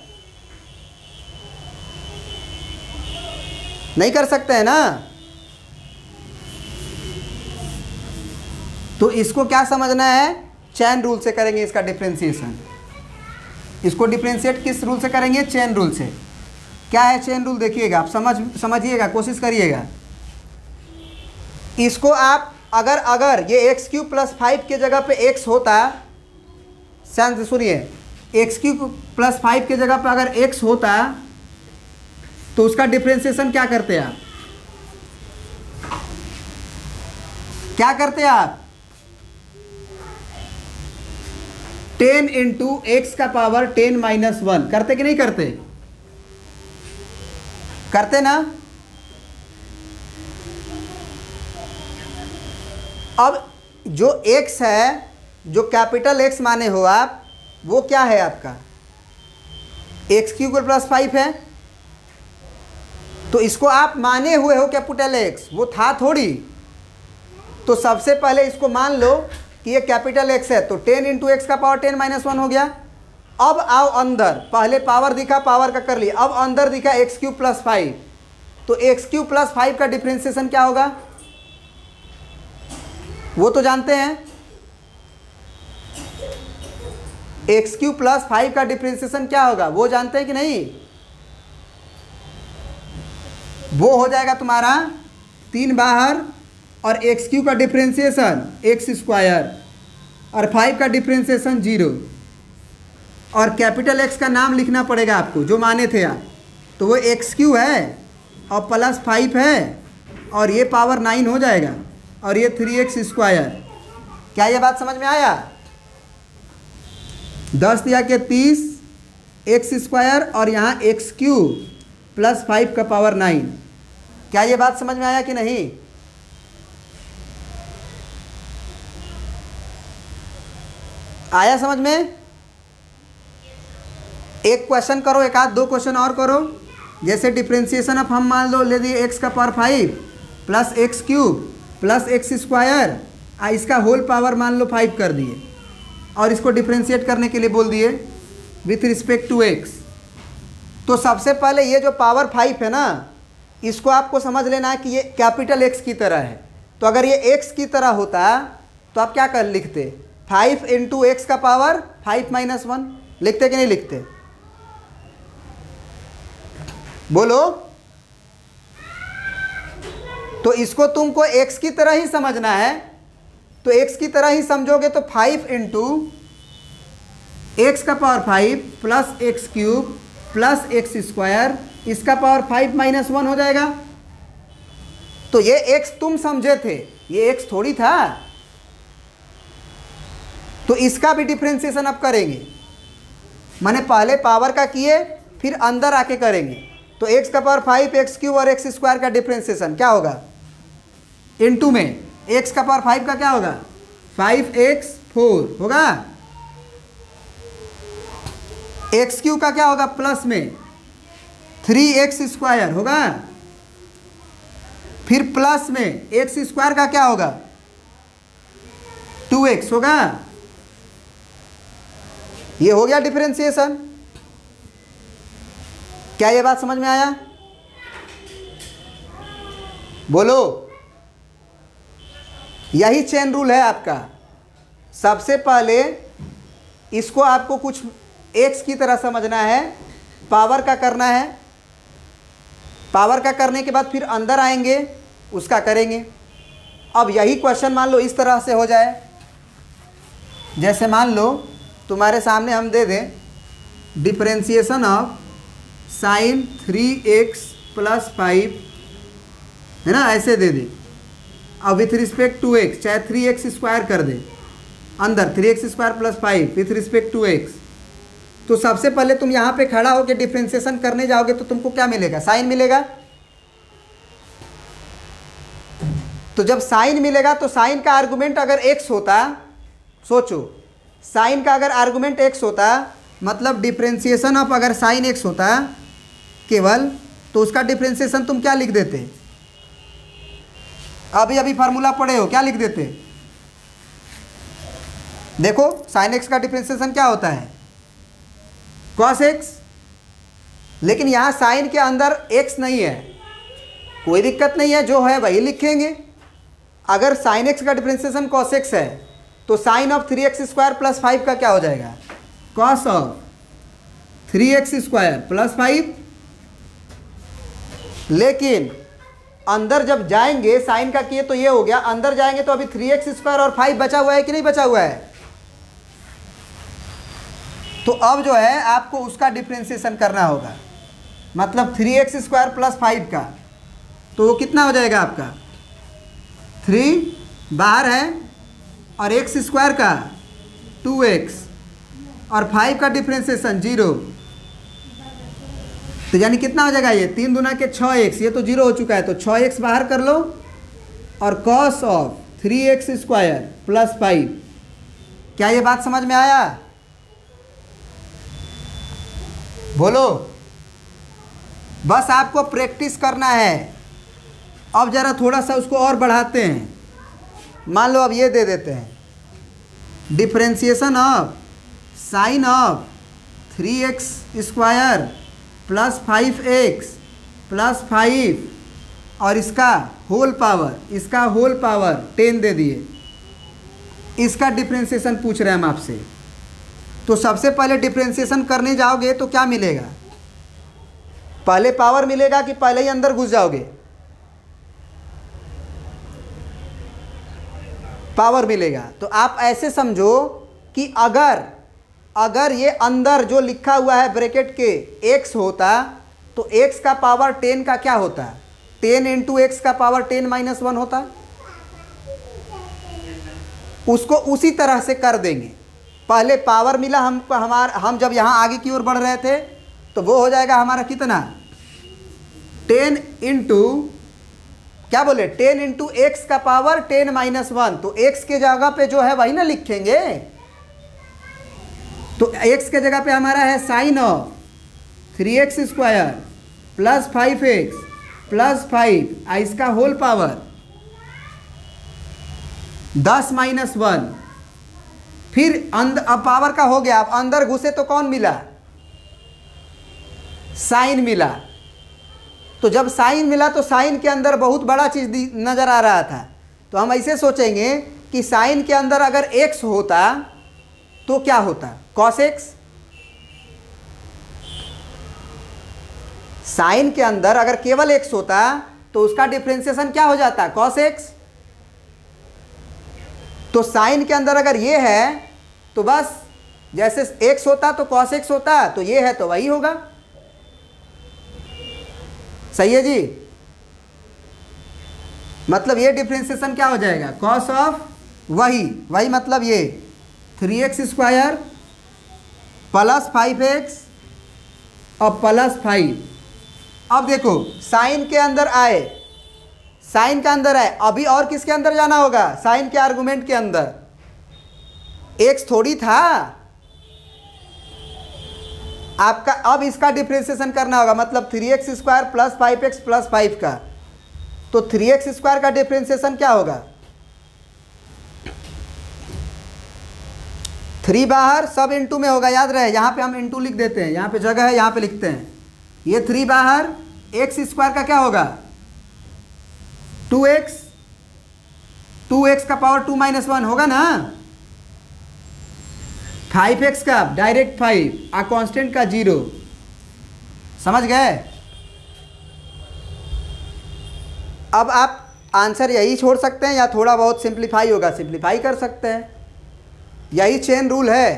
A: नहीं कर सकते हैं ना? तो इसको क्या समझना है, चेन रूल से करेंगे इसका डिफरेंशिएशन। इसको डिफरेंशिएट किस रूल से करेंगे? चेन रूल से। क्या है चेन रूल? देखिएगा, आप समझ समझिएगा, कोशिश करिएगा। इसको आप अगर अगर ये एक्स क्यूब प्लस फाइव के जगह पे एक्स होता, ध्यान से सुनिए, एक्स क्यूब प्लस फाइव के जगह पे अगर एक्स होता तो उसका डिफरेंशिएशन क्या करते आप? क्या करते आप? टेन इंटू एक्स का पावर टेन माइनस वन करते कि नहीं करते? करते ना? अब जो x है, जो कैपिटल X माने हो आप, वो क्या है आपका? एक्स क्यूब प्लस फाइव है, तो इसको आप माने हुए हो कैपिटल X, वो था थोड़ी। तो सबसे पहले इसको मान लो कि ये कैपिटल X है, तो टेन इंटू एक्स का पावर टेन माइनस वन हो गया। अब आओ अंदर, पहले पावर दिखा, पावर का कर लिया, अब अंदर दिखा एक्स क्यूब प्लस फाइव, तो एक्स क्यूब प्लस फाइव का डिफरेंशिएशन क्या होगा? वो तो जानते हैं, एक्स क्यूब प्लस फाइव का डिफरेंशिएशन क्या होगा, वो जानते हैं कि नहीं? वो हो जाएगा तुम्हारा तीन बाहर और एक्स क्यू का डिफरेंशिएशन एक्स स्क्वायर और फाइव का डिफरेंशिएशन जीरो, और कैपिटल एक्स का नाम लिखना पड़ेगा आपको जो माने थे आप, तो वो एक्स क्यू है और प्लस फाइव है और ये पावर नाइन हो जाएगा और ये थ्री एक्स स्क्वायर। क्या ये बात समझ में आया? दस दिया के तीस एक्स स्क्वायर और यहाँ एक्स क्यू प्लस फाइव का पावर नाइन। क्या ये बात समझ में आया कि नहीं? आया समझ में? एक क्वेश्चन करो, एक आध दो क्वेश्चन और करो। जैसे डिफरेंशिएशन ऑफ हम मान लो ले दिए एक्स का power five plus x cube plus x square, इसका होल पावर मान लो फाइव कर दिए और इसको डिफ्रेंशिएट करने के लिए बोल दिए विथ रिस्पेक्ट टू एक्स। तो सबसे पहले ये जो पावर फाइव है ना, इसको आपको समझ लेना है कि ये कैपिटल एक्स की तरह है। तो अगर ये एक्स की तरह होता तो आप क्या कर लिखते, फाइव इंटू एक्स का पावर फाइव माइनस वन, लिखते कि नहीं लिखते? बोलो। तो इसको तुमको एक्स की तरह ही समझना है, तो एक्स की तरह ही समझोगे तो फाइव इंटू एक्स का power five plus x cube plus x square, इसका पावर फाइव माइनस वन हो जाएगा। तो ये एक्स तुम समझे थे, ये एक्स थोड़ी था। तो इसका भी डिफ्रेंशिएशन अब करेंगे, माने पहले पावर का किए फिर अंदर आके करेंगे। तो एक्स का पावर फाइव एक्स क्यूब और एक्स स्क्वायर का डिफ्रेंशिएशन क्या होगा, इनटू में एक्स का पावर फाइव का क्या होगा, फाइव एक्स फोर होगा। एक्स क्यूब का क्या होगा, प्लस में थ्री एक्स स्क्वायर होगा। फिर प्लस में एक्स स्क्वायर का क्या होगा, टू एक्स होगा। ये हो गया डिफरेंशिएशन। क्या ये बात समझ में आया? बोलो। यही चेन रूल है आपका। सबसे पहले इसको आपको कुछ एक्स की तरह समझना है, पावर का करना है, पावर का करने के बाद फिर अंदर आएंगे उसका करेंगे। अब यही क्वेश्चन मान लो इस तरह से हो जाए, जैसे मान लो तुम्हारे सामने हम दे दें differentiation of sine three x plus five, है ना, ऐसे दे दे। अब विथ रिस्पेक्ट टू एक्स, चाहे थ्री एक्स स्क्वायर कर दे अंदर, three x square plus five with respect to x. तो सबसे पहले तुम यहाँ पे खड़ा होकर डिफरेंशिएशन करने जाओगे तो तुमको क्या मिलेगा, साइन मिलेगा। तो जब साइन मिलेगा तो साइन का आर्गुमेंट अगर एक्स होता, सोचो साइन का अगर आर्गुमेंट एक्स होता, मतलब डिफरेंशिएशन ऑफ अगर साइन एक्स होता केवल, तो उसका डिफरेंशिएशन तुम क्या लिख देते, अभी अभी फार्मूला पढ़े हो, क्या लिख देते? देखो साइन एक्स का डिफरेंशिएशन क्या होता है, कॉस एक्स। लेकिन यहाँ साइन के अंदर एक्स नहीं है, कोई दिक्कत नहीं है, जो है वही लिखेंगे। अगर साइन एक्स का डिफरेंशिएशन कॉस एक्स है तो sine of three x square plus five का क्या हो जाएगा, cos of three x square plus five. लेकिन अंदर जब जाएंगे साइन का किए तो ये हो गया, अंदर जाएंगे तो अभी थ्री एक्स स्क्वायर और फाइव बचा हुआ है कि नहीं बचा हुआ है। तो अब जो है आपको उसका डिफरेंशिएशन करना होगा, मतलब three x square plus five का, तो वो कितना हो जाएगा आपका, थ्री बाहर है और एक्स स्क्वायर का टू एक्स और फाइव का डिफरेंशिएशन जीरो। तो यानी कितना हो जाएगा, ये तीन दुना के छः एक्स, ये तो जीरो हो चुका है, तो छः एक्स बाहर कर लो और cos of three x square plus five. क्या ये बात समझ में आया? बोलो। बस आपको प्रैक्टिस करना है। अब ज़रा थोड़ा सा उसको और बढ़ाते हैं। मान लो अब ये दे देते हैं differentiation of sine of three x square plus five x plus five और इसका होल पावर, इसका होल पावर टेन दे दिए। इसका डिफरेंशिएशन पूछ रहे हैं हम आपसे। तो सबसे पहले डिफरेंशिएशन करने जाओगे तो क्या मिलेगा, पहले पावर मिलेगा कि पहले ही अंदर घुस जाओगे? पावर मिलेगा। तो आप ऐसे समझो कि अगर अगर ये अंदर जो लिखा हुआ है ब्रैकेट के x होता तो x का पावर टेन का क्या होता, टेन इंटू एक्स का पावर टेन माइनस वन होता। उसको उसी तरह से कर देंगे। पहले पावर मिला हमको, हमार हम जब यहाँ आगे की ओर बढ़ रहे थे तो वो हो जाएगा हमारा कितना, टेन इंटू क्या बोले, टेन इंटू एक्स का पावर टेन माइनस वन। तो एक्स के जगह पे जो है वही ना लिखेंगे। तो एक्स के जगह पे हमारा है sine of three x square plus five x plus five, इसका होल पावर दस माइनस वन, फिर अंदर अब पावर का हो गया, अब अंदर घुसे तो कौन मिला, साइन मिला। तो जब साइन मिला तो साइन के अंदर बहुत बड़ा चीज़ नज़र आ रहा था, तो हम ऐसे सोचेंगे कि साइन के अंदर अगर एक्स होता तो क्या होता, कॉस एक्स। साइन के अंदर अगर केवल एक्स होता तो उसका डिफरेंशिएशन क्या हो जाता, कॉस एक्स। तो साइन के अंदर अगर ये है तो बस जैसे एक्स होता तो कॉस एक्स होता, तो ये है तो वही होगा। सही है जी। मतलब ये डिफरेंशिएशन क्या हो जाएगा, कॉस ऑफ वही वही मतलब ये three x square plus five x और प्लस फाइव। अब देखो साइन के अंदर आए, साइन के अंदर आए, अभी और किसके अंदर जाना होगा, साइन के आर्गुमेंट के अंदर। एक्स थोड़ी था आपका, अब इसका डिफरेंशिएशन करना होगा, मतलब three x square plus five x plus five का। तो थ्री एक्स स्क्वायर का डिफरेंशिएशन क्या होगा, थ्री बाहर सब इंटू में होगा, याद रहे यहाँ पे हम इंटू लिख देते हैं, यहाँ पे जगह है यहाँ पे लिखते हैं। ये थ्री बाहर एक्स स्क्वायर का क्या होगा, टू एक्स, टू एक्स का पावर टू माइनस वन होगा ना, फाइव एक्स का डायरेक्ट फाइव आ कांस्टेंट का जीरो। समझ गए। अब आप आंसर यही छोड़ सकते हैं या थोड़ा बहुत सिंप्लीफाई होगा, सिंप्लीफाई कर सकते हैं, यही चेन रूल है।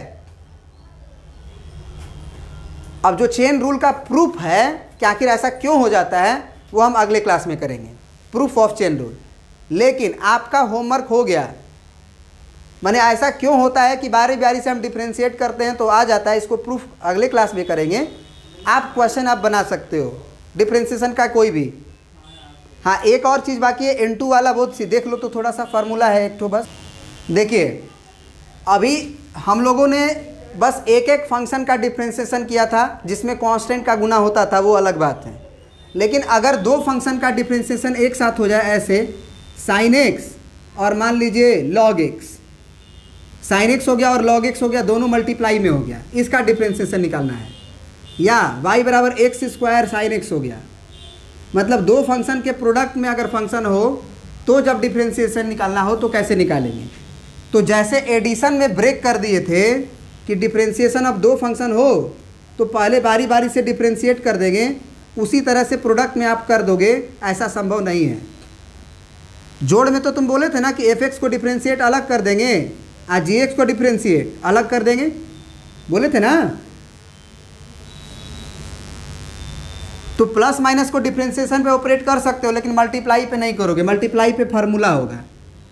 A: अब जो चेन रूल का प्रूफ है कि आखिर ऐसा क्यों हो जाता है वो हम अगले क्लास में करेंगे, प्रूफ ऑफ चेन रूल। लेकिन आपका होमवर्क हो गया, माने ऐसा क्यों होता है कि बारी बारी से हम डिफ्रेंशिएट करते हैं तो आ जाता है, इसको प्रूफ अगले क्लास में करेंगे। आप क्वेश्चन आप बना सकते हो डिफ्रेंशिएशन का कोई भी। हाँ एक और चीज़ बाकी है, एन टू वाला बहुत सी देख लो तो थोड़ा सा फार्मूला है एक तो बस। देखिए अभी हम लोगों ने बस एक एक फंक्शन का डिफ्रेंशिएशन किया था जिसमें कांस्टेंट का गुना होता था, वो अलग बात है। लेकिन अगर दो फंक्शन का डिफ्रेंशिएशन एक साथ हो जाए, ऐसे साइन एक्स और मान लीजिए लॉग एक्स, साइन एक्स हो गया और लॉग एक्स हो गया, दोनों मल्टीप्लाई में हो गया, इसका डिफ्रेंशिएशन निकालना है। या y बराबर एक्स स्क्वायर साइन एक्स हो गया, मतलब दो फंक्शन के प्रोडक्ट में अगर फंक्शन हो तो जब डिफ्रेंशिएशन निकालना हो तो कैसे निकालेंगे। तो जैसे एडिशन में ब्रेक कर दिए थे कि डिफ्रेंशिएशन अब दो फंक्शन हो तो पहले बारी बारी से डिफ्रेंशिएट कर देंगे, उसी तरह से प्रोडक्ट में आप कर दोगे, ऐसा संभव नहीं है। जोड़ में तो तुम बोले थे ना कि एफ एक्स को डिफ्रेंशिएट अलग कर देंगे और जी एक्स को डिफ्रेंशिएट अलग कर देंगे, बोले थे ना। तो प्लस माइनस को डिफ्रेंशिएशन पे ऑपरेट कर सकते हो लेकिन मल्टीप्लाई पे नहीं करोगे, मल्टीप्लाई पे फार्मूला होगा।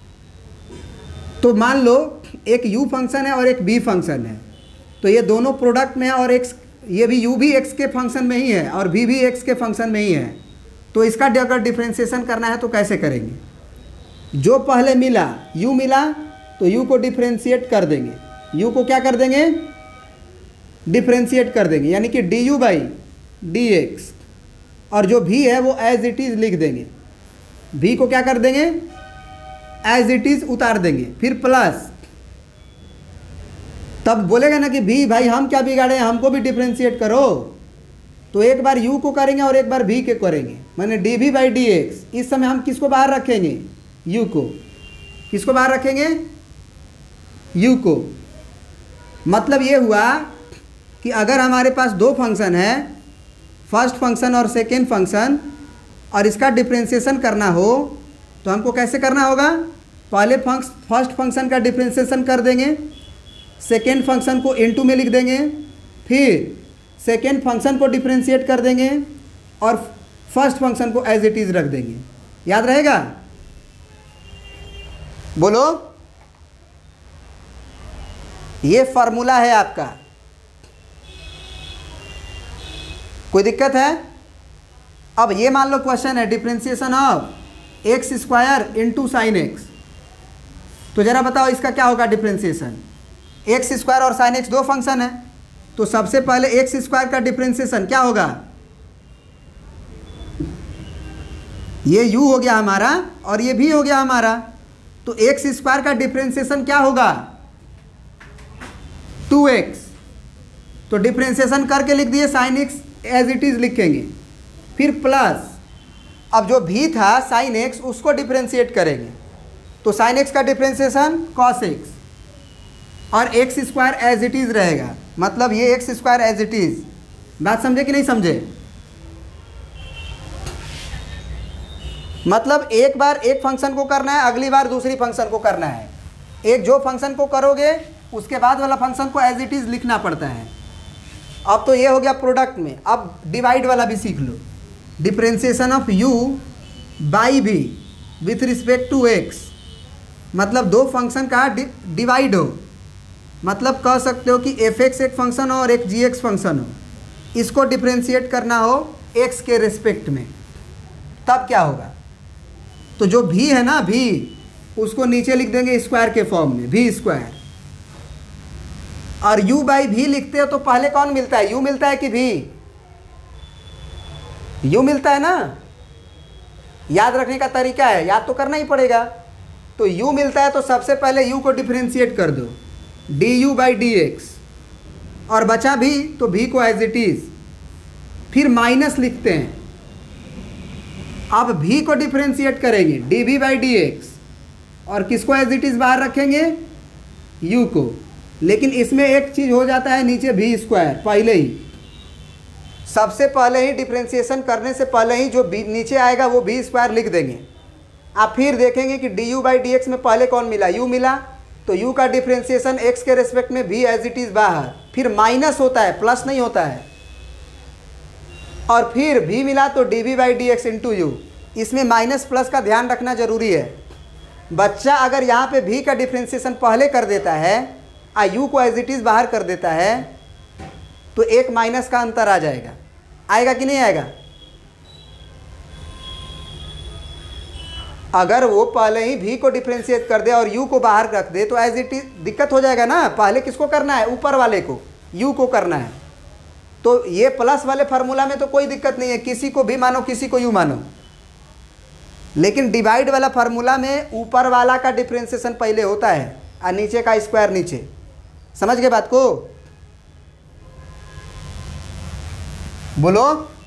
A: तो मान लो एक u फंक्शन है और एक b फंक्शन है, तो ये दोनों प्रोडक्ट में है और x, ये भी u भी x के फंक्शन में ही है और b भी x के फंक्शन में ही है। तो इसका अगर डिफ्रेंशिएशन करना है तो कैसे करेंगे, जो पहले मिला u मिला तो u को डिफ्रेंशिएट कर देंगे, u को क्या कर देंगे, डिफ्रेंशिएट कर देंगे, यानी कि d u by d x, और जो v है वो एज इट इज़ लिख देंगे, v को क्या कर देंगे, एज इट इज़ उतार देंगे, फिर प्लस, तब बोलेगा ना कि v भाई हम क्या बिगाड़े, हमको भी डिफ्रेंशिएट करो। तो एक बार u को करेंगे और एक बार v के करेंगे, माने d v by d x. इस समय हम किसको बाहर रखेंगे, u को, किसको बाहर रखेंगे, u को। मतलब ये हुआ कि अगर हमारे पास दो फंक्शन है, फर्स्ट फंक्शन और सेकेंड फंक्शन, और इसका डिफ्रेंशिएशन करना हो तो हमको कैसे करना होगा, पहले फंक्श फर्स्ट फंक्शन का डिफ्रेंशिएशन कर देंगे, सेकेंड फंक्शन को इनटू में लिख देंगे, फिर सेकेंड फंक्शन को डिफ्रेंशिएट कर देंगे और फर्स्ट फंक्शन को एज इट इज़ रख देंगे। याद रहेगा, बोलो। ये फार्मूला है आपका, कोई दिक्कत है। अब ये मान लो क्वेश्चन है differentiation of x square into sine x, तो जरा बताओ इसका क्या होगा डिफ्रेंशिएशन। एक्स स्क्वायर और साइन एक्स दो फंक्शन है, तो सबसे पहले एक्स स्क्वायर का डिफ्रेंशिएशन क्या होगा, ये u हो गया हमारा और ये भी हो गया हमारा, तो एक्स स्क्वायर का डिफ्रेंसिएशन क्या होगा, टू एक्स। तो डिफ्रेंसिएशन करके लिख दिए, sine x as it is लिखेंगे, फिर प्लस अब जो भी था साइन एक्स उसको डिफ्रेंशिएट करेंगे, तो साइन एक्स का डिफ्रेंशिएशन कॉस एक्स और x square as it is रहेगा, मतलब ये x square as it is. बात समझे कि नहीं समझे? मतलब एक बार एक फंक्शन को करना है, अगली बार दूसरी फंक्शन को करना है। एक जो फंक्शन को करोगे उसके बाद वाला फंक्शन को एज इट इज लिखना पड़ता है। अब तो ये हो गया प्रोडक्ट में। अब डिवाइड वाला भी सीख लो, differentiation of u by v with respect to x, मतलब दो फंक्शन का डिवाइड हो, मतलब कह सकते हो कि एफ एक्स एक फंक्शन हो और एक जी एक्स फंक्शन हो, इसको डिफ्रेंशिएट करना हो x के रिस्पेक्ट में, तब क्या होगा? तो जो v है ना v, उसको नीचे लिख देंगे स्क्वायर के फॉर्म में, v स्क्वायर, और u बाई v लिखते हो तो पहले कौन मिलता है, u मिलता है कि v? u मिलता है ना। याद रखने का तरीका है, याद तो करना ही पड़ेगा। तो u मिलता है तो सबसे पहले u को डिफ्रेंशिएट कर दो, du बाई डी एक्स, और बचा भी तो v को एज इट इज, फिर माइनस लिखते हैं। अब v को डिफ्रेंशिएट करेंगे dv बाई डी एक्स, और किसको एज इट इज बाहर रखेंगे, u को। लेकिन इसमें एक चीज़ हो जाता है नीचे v स्क्वायर, पहले ही सबसे पहले ही डिफ्रेंशिएशन करने से पहले ही जो v नीचे आएगा वो v स्क्वायर लिख देंगे। आप फिर देखेंगे कि d u by d x में पहले कौन मिला, u मिला, तो u का डिफ्रेंशिएशन x के रेस्पेक्ट में v एज इट इज़ बाहर, फिर माइनस होता है, प्लस नहीं होता है, और फिर v मिला तो dv by d x into u. इसमें माइनस प्लस का ध्यान रखना जरूरी है। बच्चा अगर यहाँ पे v का डिफ्रेंशिएशन पहले कर देता है आ u को एज इट इज़ बाहर कर देता है, तो एक माइनस का अंतर आ जाएगा। आएगा कि नहीं आएगा? अगर वो पहले ही v को डिफ्रेंशिएट कर दे और u को बाहर रख दे तो एज इट इज दिक्कत हो जाएगा ना। पहले किसको करना है, ऊपर वाले को, u को करना है। तो ये प्लस वाले फार्मूला में तो कोई दिक्कत नहीं है, किसी को भी मानो किसी को u मानो। लेकिन डिवाइड वाला फार्मूला में ऊपर वाला का डिफ्रेंशिएशन पहले होता है और नीचे का स्क्वायर नीचे। समझ गए बात को? बोलो।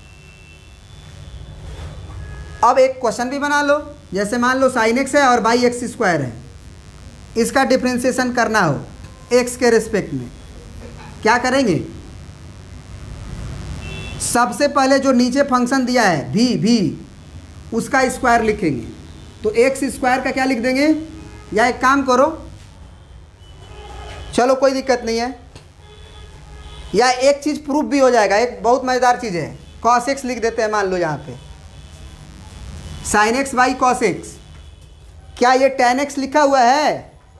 A: अब एक क्वेश्चन भी बना लो, जैसे मान लो साइन एक्स है और बाई एक्स स्क्वायर है, इसका डिफ्रेंशिएशन करना हो एक्स के रिस्पेक्ट में, क्या करेंगे? सबसे पहले जो नीचे फंक्शन दिया है v v, उसका स्क्वायर लिखेंगे। तो एक्स स्क्वायर का क्या लिख देंगे, या एक काम करो, चलो कोई दिक्कत नहीं है, या एक चीज़ प्रूफ भी हो जाएगा, एक बहुत मज़ेदार चीज़ है, कॉस एक्स लिख देते हैं। मान लो यहाँ पे sine x by cos x, क्या ये टेन एक्स लिखा हुआ है?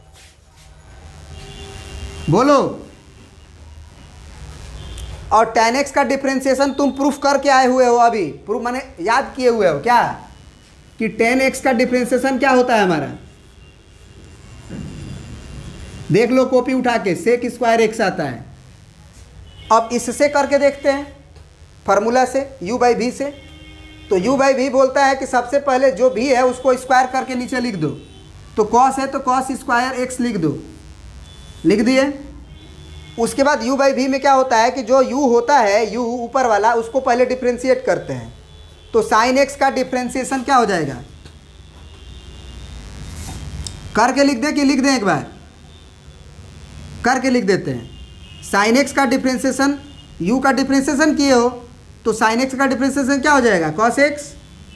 A: बोलो। और टेन एक्स का डिफ्रेंशिएशन तुम प्रूफ करके आए हुए हो, अभी प्रूफ माने याद किए हुए हो क्या, कि टेन एक्स का डिफ्रेंशिएशन क्या होता है हमारा? देख लो कॉपी उठा के, सेक स्क्वायर एक्स आता है। अब इससे करके देखते हैं फार्मूला से, u बाई वी से। तो u बाई वी बोलता है कि सबसे पहले जो v है उसको स्क्वायर करके नीचे लिख दो। तो cos है तो cos स्क्वायर x लिख दो, लिख दिए। उसके बाद u बाई वी में क्या होता है कि जो u होता है, u ऊपर वाला, उसको पहले डिफ्रेंशिएट करते हैं। तो साइन x का डिफ्रेंशिएशन क्या हो जाएगा, करके लिख दें कि लिख दें, एक बार करके लिख देते हैं। साइन एक्स का डिफ्रेंशिएशन, u का डिफ्रेंशिएशन किए हो तो साइन एक्स का डिफ्रेंशिएशन क्या हो जाएगा, कॉस एक्स,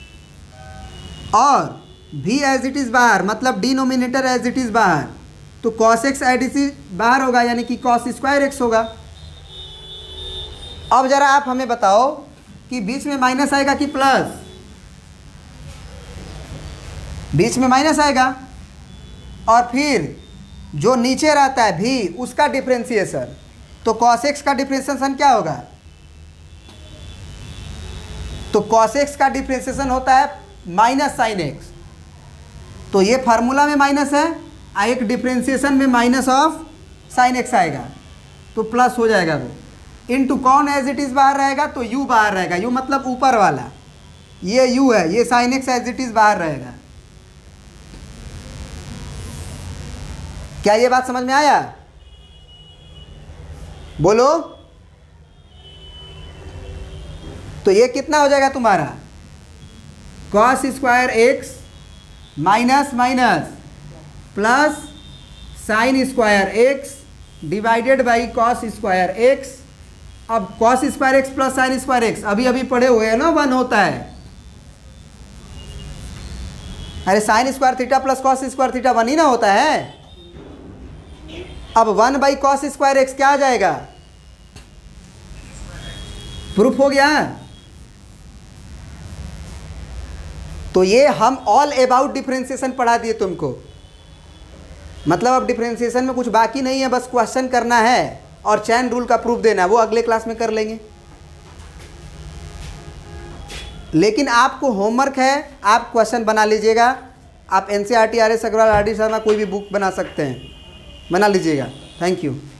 A: और v एज इट इज़ बाहर, मतलब डिनोमिनेटर एज इट इज़ बाहर, तो cos x as it is बाहर होगा, यानी कि कॉस स्क्वायर एक्स होगा। अब ज़रा आप हमें बताओ कि बीच में माइनस आएगा कि प्लस? बीच में माइनस आएगा, और फिर जो नीचे रहता है v, उसका डिफ्रेंशिएशन, तो cos x का डिफ्रेंशिएशन क्या होगा? तो cos x का डिफ्रेंशिएशन होता है माइनस साइन एक्स। तो ये फार्मूला में माइनस है, एक डिफ्रेंशिएशन में माइनस ऑफ साइन एक्स आएगा, तो प्लस हो जाएगा वो। इनटू कौन एज इट इज़ बाहर रहेगा, तो u बाहर रहेगा, u मतलब ऊपर वाला, ये u है, ये sine x as it is बाहर रहेगा। क्या ये बात समझ में आया? बोलो। तो ये कितना हो जाएगा तुम्हारा? Cos square x minus minus plus sine square x divided by cos square x. अब cos square x plus sine square x अभी अभी पढ़े हुए हैं ना, वन होता है। अरे sine square theta plus cos square theta one ही ना होता है। अब one by cos square x क्या आ जाएगा? प्रूफ हो गया। तो ये हम ऑल अबाउट डिफरेंशिएशन पढ़ा दिए तुमको। मतलब अब डिफरेंशिएशन में कुछ बाकी नहीं है, बस क्वेश्चन करना है और चैन रूल का प्रूफ देना है, वो अगले क्लास में कर लेंगे। लेकिन आपको होमवर्क है, आप क्वेश्चन बना लीजिएगा। आप N C R T, R S Agarwal, R D Sharma कोई भी बुक बना सकते हैं, बना लीजिएगा। Thank you.